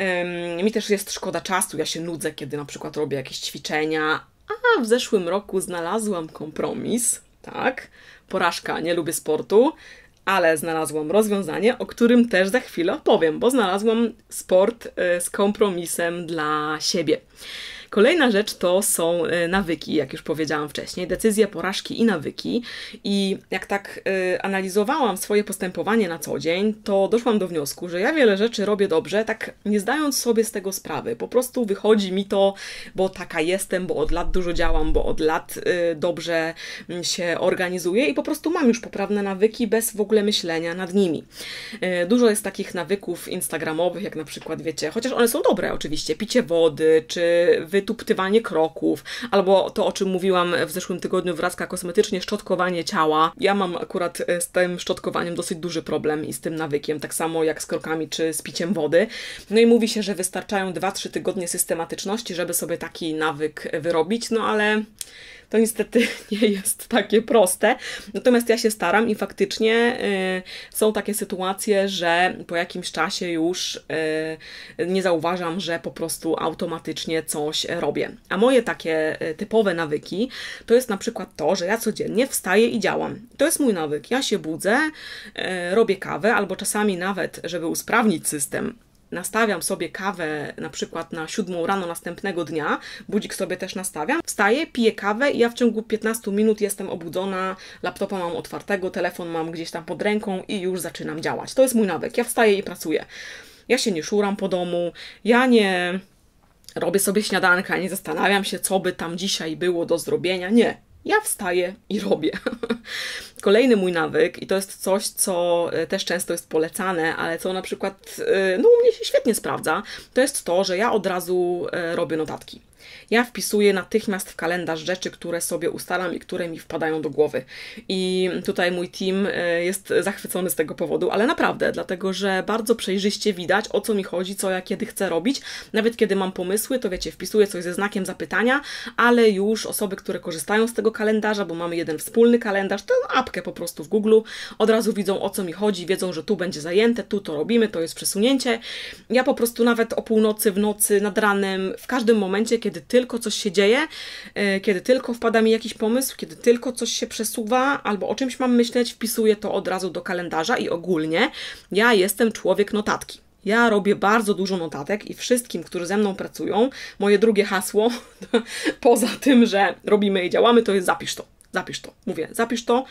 Um, mi też jest szkoda czasu, ja się nudzę, kiedy na przykład robię jakieś ćwiczenia, a w zeszłym roku znalazłam kompromis, tak, porażka, nie lubię sportu, ale znalazłam rozwiązanie, o którym też za chwilę opowiem, bo znalazłam sport z kompromisem dla siebie. Kolejna rzecz to są nawyki, jak już powiedziałam wcześniej, decyzje, porażki i nawyki. I jak tak y, analizowałam swoje postępowanie na co dzień, to doszłam do wniosku, że ja wiele rzeczy robię dobrze, tak nie zdając sobie z tego sprawy. Po prostu wychodzi mi to, bo taka jestem, bo od lat dużo działam, bo od lat y, dobrze się organizuję i po prostu mam już poprawne nawyki bez w ogóle myślenia nad nimi. Y, dużo jest takich nawyków instagramowych, jak na przykład, wiecie, chociaż one są dobre oczywiście, picie wody, czy wy wytuptywanie kroków, albo to, o czym mówiłam w zeszłym tygodniu w Radzkach Kosmetycznie, szczotkowanie ciała. Ja mam akurat z tym szczotkowaniem dosyć duży problem i z tym nawykiem, tak samo jak z krokami czy z piciem wody. No i mówi się, że wystarczają dwa trzy tygodnie systematyczności, żeby sobie taki nawyk wyrobić, no ale to niestety nie jest takie proste. Natomiast ja się staram i faktycznie y, są takie sytuacje, że po jakimś czasie już y, nie zauważam, że po prostu automatycznie coś robię. A moje takie y, typowe nawyki to jest na przykład to, że ja codziennie wstaję i działam. To jest mój nawyk. Ja się budzę, y, robię kawę albo czasami nawet, żeby usprawnić system, nastawiam sobie kawę na przykład na siódmą rano następnego dnia, budzik sobie też nastawiam, wstaję, piję kawę i ja w ciągu piętnastu minut jestem obudzona, laptopa mam otwartego, telefon mam gdzieś tam pod ręką i już zaczynam działać. To jest mój nawyk, ja wstaję i pracuję. Ja się nie szuram po domu, ja nie robię sobie śniadanka, nie zastanawiam się, co by tam dzisiaj było do zrobienia, nie. Ja wstaję i robię. Kolejny mój nawyk, i to jest coś, co też często jest polecane, ale co na przykład no, u mnie się świetnie sprawdza, to jest to, że ja od razu robię notatki. Ja wpisuję natychmiast w kalendarz rzeczy, które sobie ustalam i które mi wpadają do głowy. I tutaj mój team jest zachwycony z tego powodu, ale naprawdę, dlatego że bardzo przejrzyście widać, o co mi chodzi, co ja kiedy chcę robić. Nawet kiedy mam pomysły, to wiecie, wpisuję coś ze znakiem zapytania, ale już osoby, które korzystają z tego kalendarza, bo mamy jeden wspólny kalendarz, tę apkę po prostu w Google, od razu widzą, o co mi chodzi, wiedzą, że tu będzie zajęte, tu to robimy, to jest przesunięcie. Ja po prostu nawet o północy, w nocy, nad ranem, w każdym momencie, kiedy tylko coś się dzieje, kiedy tylko wpada mi jakiś pomysł, kiedy tylko coś się przesuwa albo o czymś mam myśleć, wpisuję to od razu do kalendarza i ogólnie ja jestem człowiek notatki. Ja robię bardzo dużo notatek i wszystkim, którzy ze mną pracują, moje drugie hasło, poza tym, że robimy i działamy, to jest zapisz to, zapisz to. Mówię, zapisz to.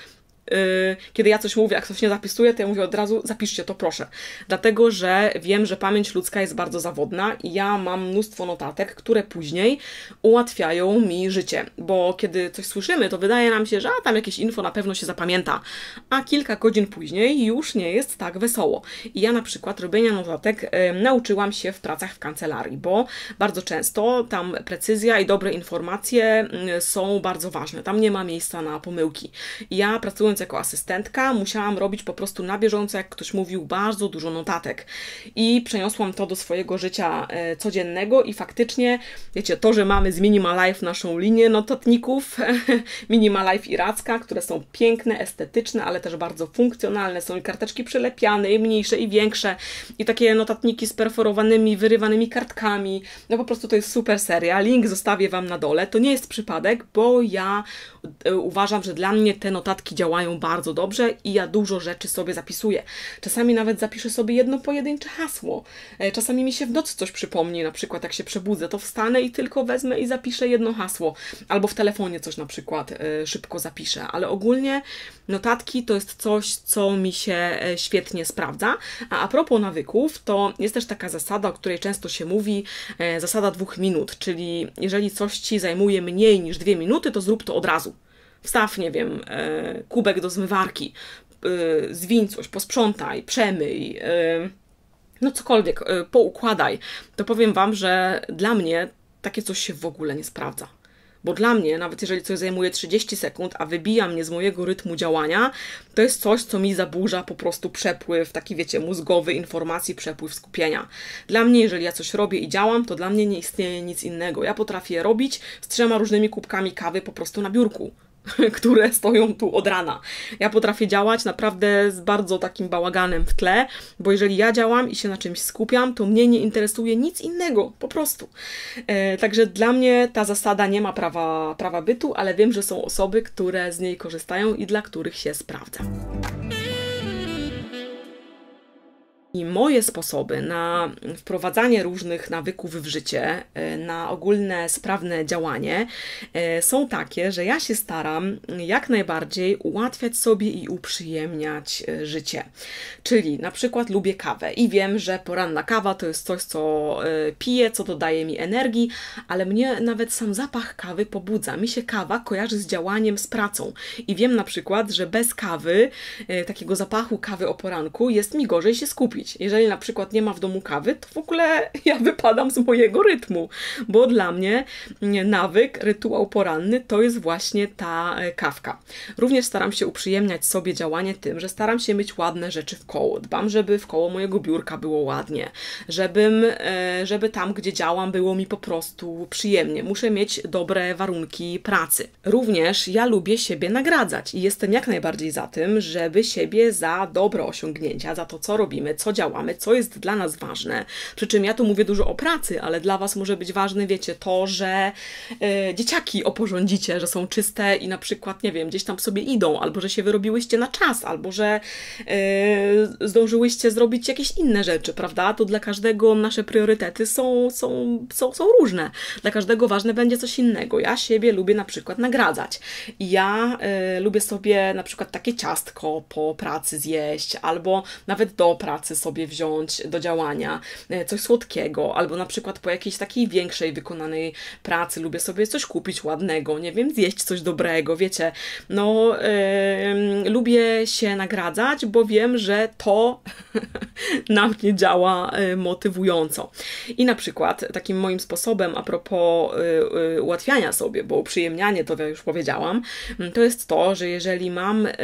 Kiedy ja coś mówię, jak coś nie zapisuję, to ja mówię od razu, zapiszcie to proszę. Dlatego, że wiem, że pamięć ludzka jest bardzo zawodna i ja mam mnóstwo notatek, które później ułatwiają mi życie. Bo kiedy coś słyszymy, to wydaje nam się, że a, tam jakieś info na pewno się zapamięta, a kilka godzin później już nie jest tak wesoło. I ja na przykład robienia notatek y, nauczyłam się w pracach w kancelarii, bo bardzo często tam precyzja i dobre informacje y, są bardzo ważne. Tam nie ma miejsca na pomyłki. I ja pracując jako asystentka musiałam robić po prostu na bieżąco, jak ktoś mówił, bardzo dużo notatek. I przeniosłam to do swojego życia e, codziennego i faktycznie, wiecie, to, że mamy z Minimalife naszą linię notatników, Minimalife i Racka, które są piękne, estetyczne, ale też bardzo funkcjonalne. Są i karteczki przylepiane, i mniejsze, i większe, i takie notatniki z perforowanymi, wyrywanymi kartkami. No po prostu to jest super seria. Link zostawię Wam na dole. To nie jest przypadek, bo ja e, uważam, że dla mnie te notatki działają bardzo dobrze i ja dużo rzeczy sobie zapisuję. Czasami nawet zapiszę sobie jedno pojedyncze hasło. Czasami mi się w nocy coś przypomni, na przykład jak się przebudzę, to wstanę i tylko wezmę i zapiszę jedno hasło. Albo w telefonie coś na przykład szybko zapiszę. Ale ogólnie notatki to jest coś, co mi się świetnie sprawdza. A a propos nawyków, to jest też taka zasada, o której często się mówi, zasada dwóch minut, czyli jeżeli coś Ci zajmuje mniej niż dwie minuty, to zrób to od razu. Wstaw, nie wiem, e, kubek do zmywarki, e, zwiń coś, posprzątaj, przemyj, e, no cokolwiek, e, poukładaj. To powiem Wam, że dla mnie takie coś się w ogóle nie sprawdza. Bo dla mnie, nawet jeżeli coś zajmuje trzydzieści sekund, a wybija mnie z mojego rytmu działania, to jest coś, co mi zaburza po prostu przepływ, taki wiecie, mózgowy informacji, przepływ skupienia. Dla mnie, jeżeli ja coś robię i działam, to dla mnie nie istnieje nic innego. Ja potrafię robić z trzema różnymi kubkami kawy po prostu na biurku, które stoją tu od rana. Ja potrafię działać naprawdę z bardzo takim bałaganem w tle, bo jeżeli ja działam i się na czymś skupiam, to mnie nie interesuje nic innego, po prostu. E, także dla mnie ta zasada nie ma prawa, prawa bytu, ale wiem, że są osoby, które z niej korzystają i dla których się sprawdza. I moje sposoby na wprowadzanie różnych nawyków w życie, na ogólne, sprawne działanie są takie, że ja się staram jak najbardziej ułatwiać sobie i uprzyjemniać życie. Czyli na przykład lubię kawę i wiem, że poranna kawa to jest coś, co piję, co dodaje mi energii, ale mnie nawet sam zapach kawy pobudza. Mi się kawa kojarzy z działaniem, z pracą. I wiem na przykład, że bez kawy, takiego zapachu kawy o poranku, jest mi gorzej się skupić. Jeżeli na przykład nie ma w domu kawy, to w ogóle ja wypadam z mojego rytmu, bo dla mnie nawyk, rytuał poranny to jest właśnie ta kawka. Również staram się uprzyjemniać sobie działanie tym, że staram się mieć ładne rzeczy w koło. Dbam, żeby w koło mojego biurka było ładnie, żebym, żeby tam, gdzie działam, było mi po prostu przyjemnie. Muszę mieć dobre warunki pracy. Również ja lubię siebie nagradzać i jestem jak najbardziej za tym, żeby siebie za dobre osiągnięcia, za to, co robimy, co co działamy, co jest dla nas ważne. Przy czym ja tu mówię dużo o pracy, ale dla Was może być ważne, wiecie, to, że y, dzieciaki oporządzicie, że są czyste i na przykład, nie wiem, gdzieś tam sobie idą, albo że się wyrobiłyście na czas, albo że y, zdążyłyście zrobić jakieś inne rzeczy, prawda? To dla każdego nasze priorytety są, są, są, są różne. Dla każdego ważne będzie coś innego. Ja siebie lubię na przykład nagradzać. I ja y, lubię sobie na przykład takie ciastko po pracy zjeść, albo nawet do pracy sobie wziąć do działania y, coś słodkiego, albo na przykład po jakiejś takiej większej wykonanej pracy lubię sobie coś kupić ładnego, nie wiem, zjeść coś dobrego, wiecie. No, y, lubię się nagradzać, bo wiem, że to na mnie działa y, motywująco. I na przykład takim moim sposobem a propos y, y, ułatwiania sobie, bo uprzyjemnianie, to ja już powiedziałam, to jest to, że jeżeli mam y,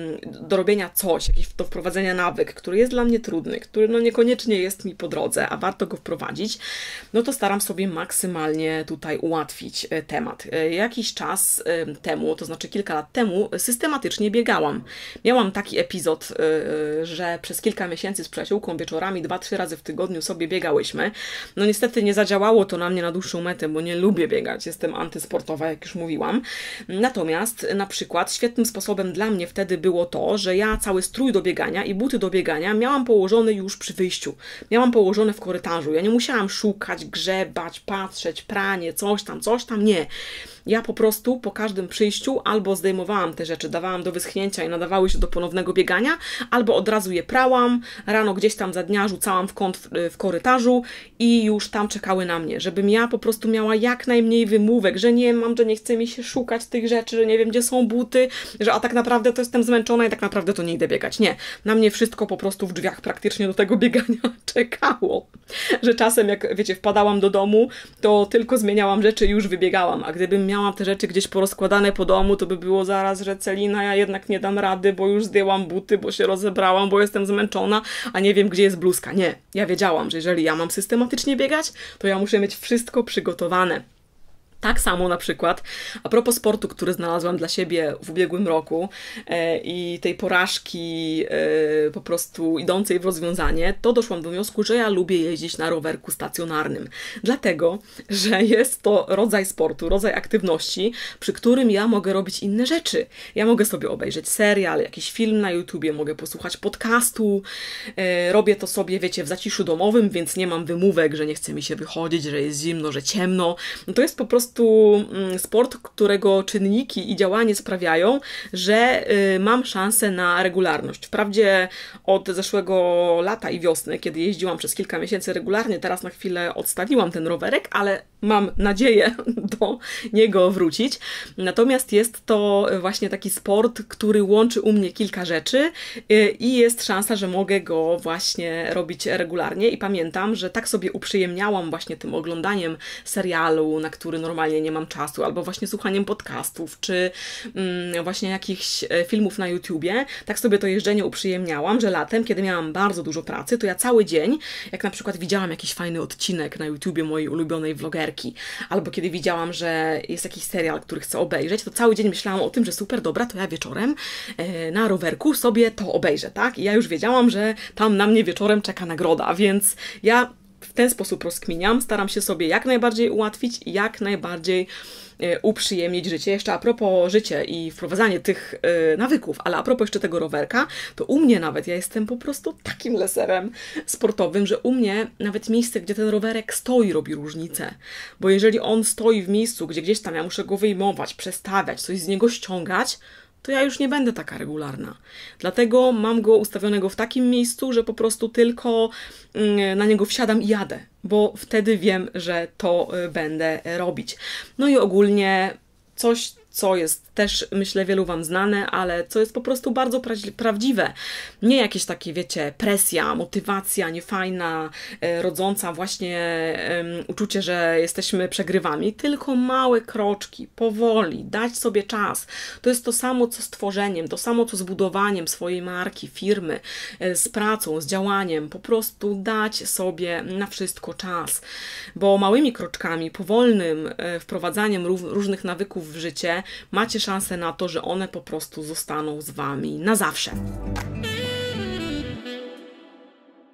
do robienia coś, jakiś do wprowadzenia nawyk, który jest dla mnie trudny, który no niekoniecznie jest mi po drodze, a warto go wprowadzić, no to staram sobie maksymalnie tutaj ułatwić y, temat. Y, jakiś czas y, temu, to znaczy kilka lat temu, systematycznie biegałam. Miałam taki epizod, y, że przez kilka miesięcy z przyjaciółką wieczorami dwa, trzy razy w tygodniu sobie biegałyśmy. No niestety nie zadziałało to na mnie na dłuższą metę, bo nie lubię biegać, jestem antysportowa, jak już mówiłam. Natomiast na przykład świetnym sposobem dla mnie wtedy było to, że ja cały strój do biegania i buty do biegania miałam położone już przy wyjściu. Miałam położone w korytarzu. Ja nie musiałam szukać, grzebać, patrzeć, pranie, coś tam, coś tam, nie. Ja po prostu po każdym przyjściu albo zdejmowałam te rzeczy, dawałam do wyschnięcia i nadawały się do ponownego biegania, albo od razu je prałam, rano gdzieś tam za dnia rzucałam w kąt w, w korytarzu i już tam czekały na mnie, żebym ja po prostu miała jak najmniej wymówek, że nie mam, że nie chce mi się szukać tych rzeczy, że nie wiem, gdzie są buty, że a tak naprawdę to jestem zmęczona i tak naprawdę to nie idę biegać. Nie, na mnie wszystko po prostu w drzwiach praktycznie do tego biegania czekało. Że czasem, jak wiecie, wpadałam do domu, to tylko zmieniałam rzeczy i już wybiegałam, a gdybym miałam te rzeczy gdzieś porozkładane po domu, to by było zaraz, że Celina, ja jednak nie dam rady, bo już zdjęłam buty, bo się rozebrałam, bo jestem zmęczona, a nie wiem, gdzie jest bluzka. Nie, ja wiedziałam, że jeżeli ja mam systematycznie biegać, to ja muszę mieć wszystko przygotowane. Tak samo na przykład, a propos sportu, który znalazłam dla siebie w ubiegłym roku e, i tej porażki e, po prostu idącej w rozwiązanie, to doszłam do wniosku, że ja lubię jeździć na rowerku stacjonarnym. Dlatego, że jest to rodzaj sportu, rodzaj aktywności, przy którym ja mogę robić inne rzeczy. Ja mogę sobie obejrzeć serial, jakiś film na YouTubie, mogę posłuchać podcastu, e, robię to sobie, wiecie, w zaciszu domowym, więc nie mam wymówek, że nie chce mi się wychodzić, że jest zimno, że ciemno. No to jest po prostu sport, którego czynniki i działanie sprawiają, że y, mam szansę na regularność. Wprawdzie od zeszłego lata i wiosny, kiedy jeździłam przez kilka miesięcy regularnie, teraz na chwilę odstawiłam ten rowerek, ale mam nadzieję do niego wrócić. Natomiast jest to właśnie taki sport, który łączy u mnie kilka rzeczy y, i jest szansa, że mogę go właśnie robić regularnie i pamiętam, że tak sobie uprzyjemniałam właśnie tym oglądaniem serialu, na który normalnie nie mam czasu, albo właśnie słuchaniem podcastów, czy mm, właśnie jakichś filmów na YouTubie. Tak sobie to jeżdżenie uprzyjemniałam, że latem, kiedy miałam bardzo dużo pracy, to ja cały dzień, jak na przykład widziałam jakiś fajny odcinek na YouTubie mojej ulubionej vlogerki, albo kiedy widziałam, że jest jakiś serial, który chcę obejrzeć, to cały dzień myślałam o tym, że super, dobra, to ja wieczorem e, na rowerku sobie to obejrzę, tak? I ja już wiedziałam, że tam na mnie wieczorem czeka nagroda, więc ja w ten sposób rozkminiam, staram się sobie jak najbardziej ułatwić i jak najbardziej e, uprzyjemnić życie. Jeszcze a propos życia i wprowadzanie tych e, nawyków, ale a propos jeszcze tego rowerka, to u mnie nawet, ja jestem po prostu takim leserem sportowym, że u mnie nawet miejsce, gdzie ten rowerek stoi, robi różnicę. Bo jeżeli on stoi w miejscu, gdzie gdzieś tam ja muszę go wyjmować, przestawiać, coś z niego ściągać, to ja już nie będę taka regularna. Dlatego mam go ustawionego w takim miejscu, że po prostu tylko na niego wsiadam i jadę, bo wtedy wiem, że to będę robić. No i ogólnie coś, co jest też, myślę, wielu Wam znane, ale co jest po prostu bardzo pra- prawdziwe. Nie jakieś takie, wiecie, presja, motywacja niefajna, e, rodząca właśnie e, uczucie, że jesteśmy przegrywami, tylko małe kroczki, powoli, dać sobie czas. To jest to samo, co z tworzeniem, to samo, co z budowaniem swojej marki, firmy, e, z pracą, z działaniem. Po prostu dać sobie na wszystko czas. Bo małymi kroczkami, powolnym e, wprowadzaniem ró- różnych nawyków w życie macie szansę na to, że one po prostu zostaną z Wami na zawsze.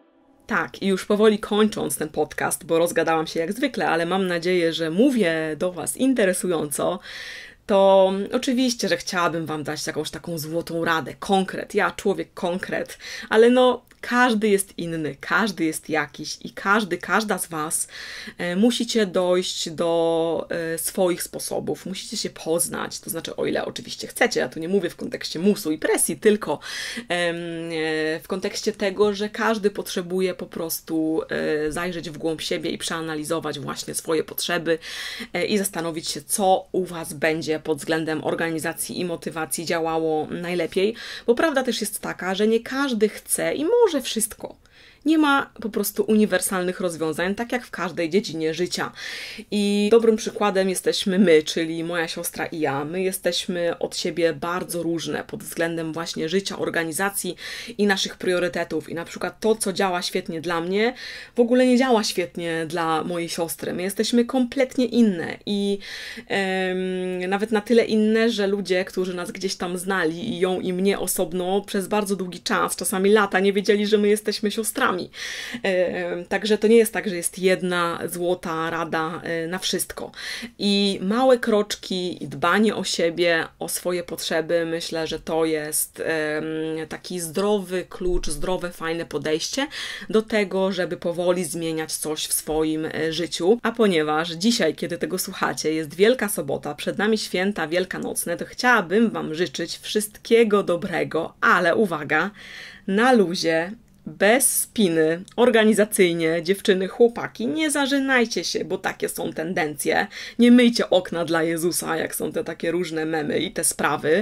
Tak, i już powoli kończąc ten podcast, bo rozgadałam się jak zwykle, ale mam nadzieję, że mówię do Was interesująco, to oczywiście, że chciałabym Wam dać jakąś taką złotą radę, konkret, ja człowiek konkret, ale no każdy jest inny, każdy jest jakiś i każdy, każda z Was e, musicie dojść do e, swoich sposobów, musicie się poznać, to znaczy o ile oczywiście chcecie, ja tu nie mówię w kontekście musu i presji, tylko e, e, w kontekście tego, że każdy potrzebuje po prostu e, zajrzeć w głąb siebie i przeanalizować właśnie swoje potrzeby e, i zastanowić się, co u Was będzie pod względem organizacji i motywacji działało najlepiej, bo prawda też jest taka, że nie każdy chce i może wszystko. Nie ma po prostu uniwersalnych rozwiązań, tak jak w każdej dziedzinie życia. I dobrym przykładem jesteśmy my, czyli moja siostra i ja. My jesteśmy od siebie bardzo różne pod względem właśnie życia, organizacji i naszych priorytetów. I na przykład to, co działa świetnie dla mnie, w ogóle nie działa świetnie dla mojej siostry. My jesteśmy kompletnie inne i em, nawet na tyle inne, że ludzie, którzy nas gdzieś tam znali i ją i mnie osobno przez bardzo długi czas, czasami lata, nie wiedzieli, że my jesteśmy siostrami. Także to nie jest tak, że jest jedna złota rada na wszystko. I małe kroczki i dbanie o siebie, o swoje potrzeby, myślę, że to jest taki zdrowy klucz, zdrowe, fajne podejście do tego, żeby powoli zmieniać coś w swoim życiu. A ponieważ dzisiaj, kiedy tego słuchacie, jest Wielka Sobota, przed nami święta wielkanocne, to chciałabym Wam życzyć wszystkiego dobrego, ale uwaga, na luzie, bez spiny, organizacyjnie, dziewczyny, chłopaki, nie zażynajcie się, bo takie są tendencje. Nie myjcie okna dla Jezusa, jak są te takie różne memy i te sprawy,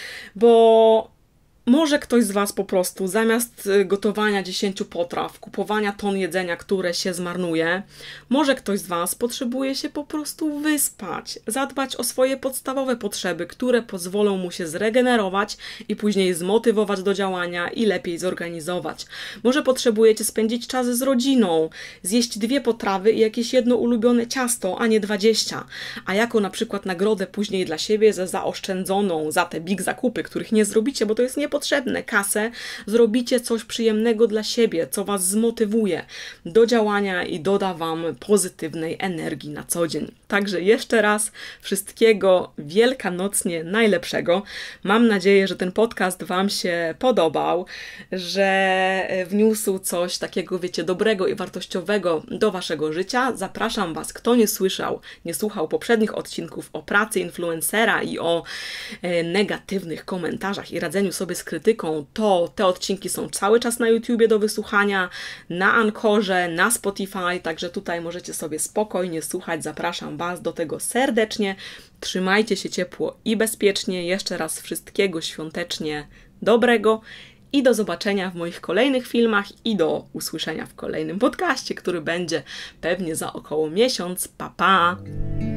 bo może ktoś z Was po prostu zamiast gotowania dziesięciu potraw, kupowania ton jedzenia, które się zmarnuje, może ktoś z Was potrzebuje się po prostu wyspać, zadbać o swoje podstawowe potrzeby, które pozwolą mu się zregenerować i później zmotywować do działania i lepiej zorganizować. Może potrzebujecie spędzić czas z rodziną, zjeść dwie potrawy i jakieś jedno ulubione ciasto, a nie dwadzieścia, a jako na przykład nagrodę później dla siebie za zaoszczędzoną, za te big zakupy, których nie zrobicie, bo to jest niepotrzebne, potrzebne kasę, zrobicie coś przyjemnego dla siebie, co Was zmotywuje do działania i doda Wam pozytywnej energii na co dzień. Także jeszcze raz wszystkiego wielkanocnie najlepszego. Mam nadzieję, że ten podcast Wam się podobał, że wniósł coś takiego, wiecie, dobrego i wartościowego do Waszego życia. Zapraszam Was, kto nie słyszał, nie słuchał poprzednich odcinków o pracy influencera i o e, negatywnych komentarzach i radzeniu sobie z krytyką, to te odcinki są cały czas na YouTubie do wysłuchania, na Anchorze, na Spotify, także tutaj możecie sobie spokojnie słuchać. Zapraszam Was do tego serdecznie. Trzymajcie się ciepło i bezpiecznie. Jeszcze raz wszystkiego świątecznie dobrego i do zobaczenia w moich kolejnych filmach i do usłyszenia w kolejnym podcaście, który będzie pewnie za około miesiąc. Pa, pa!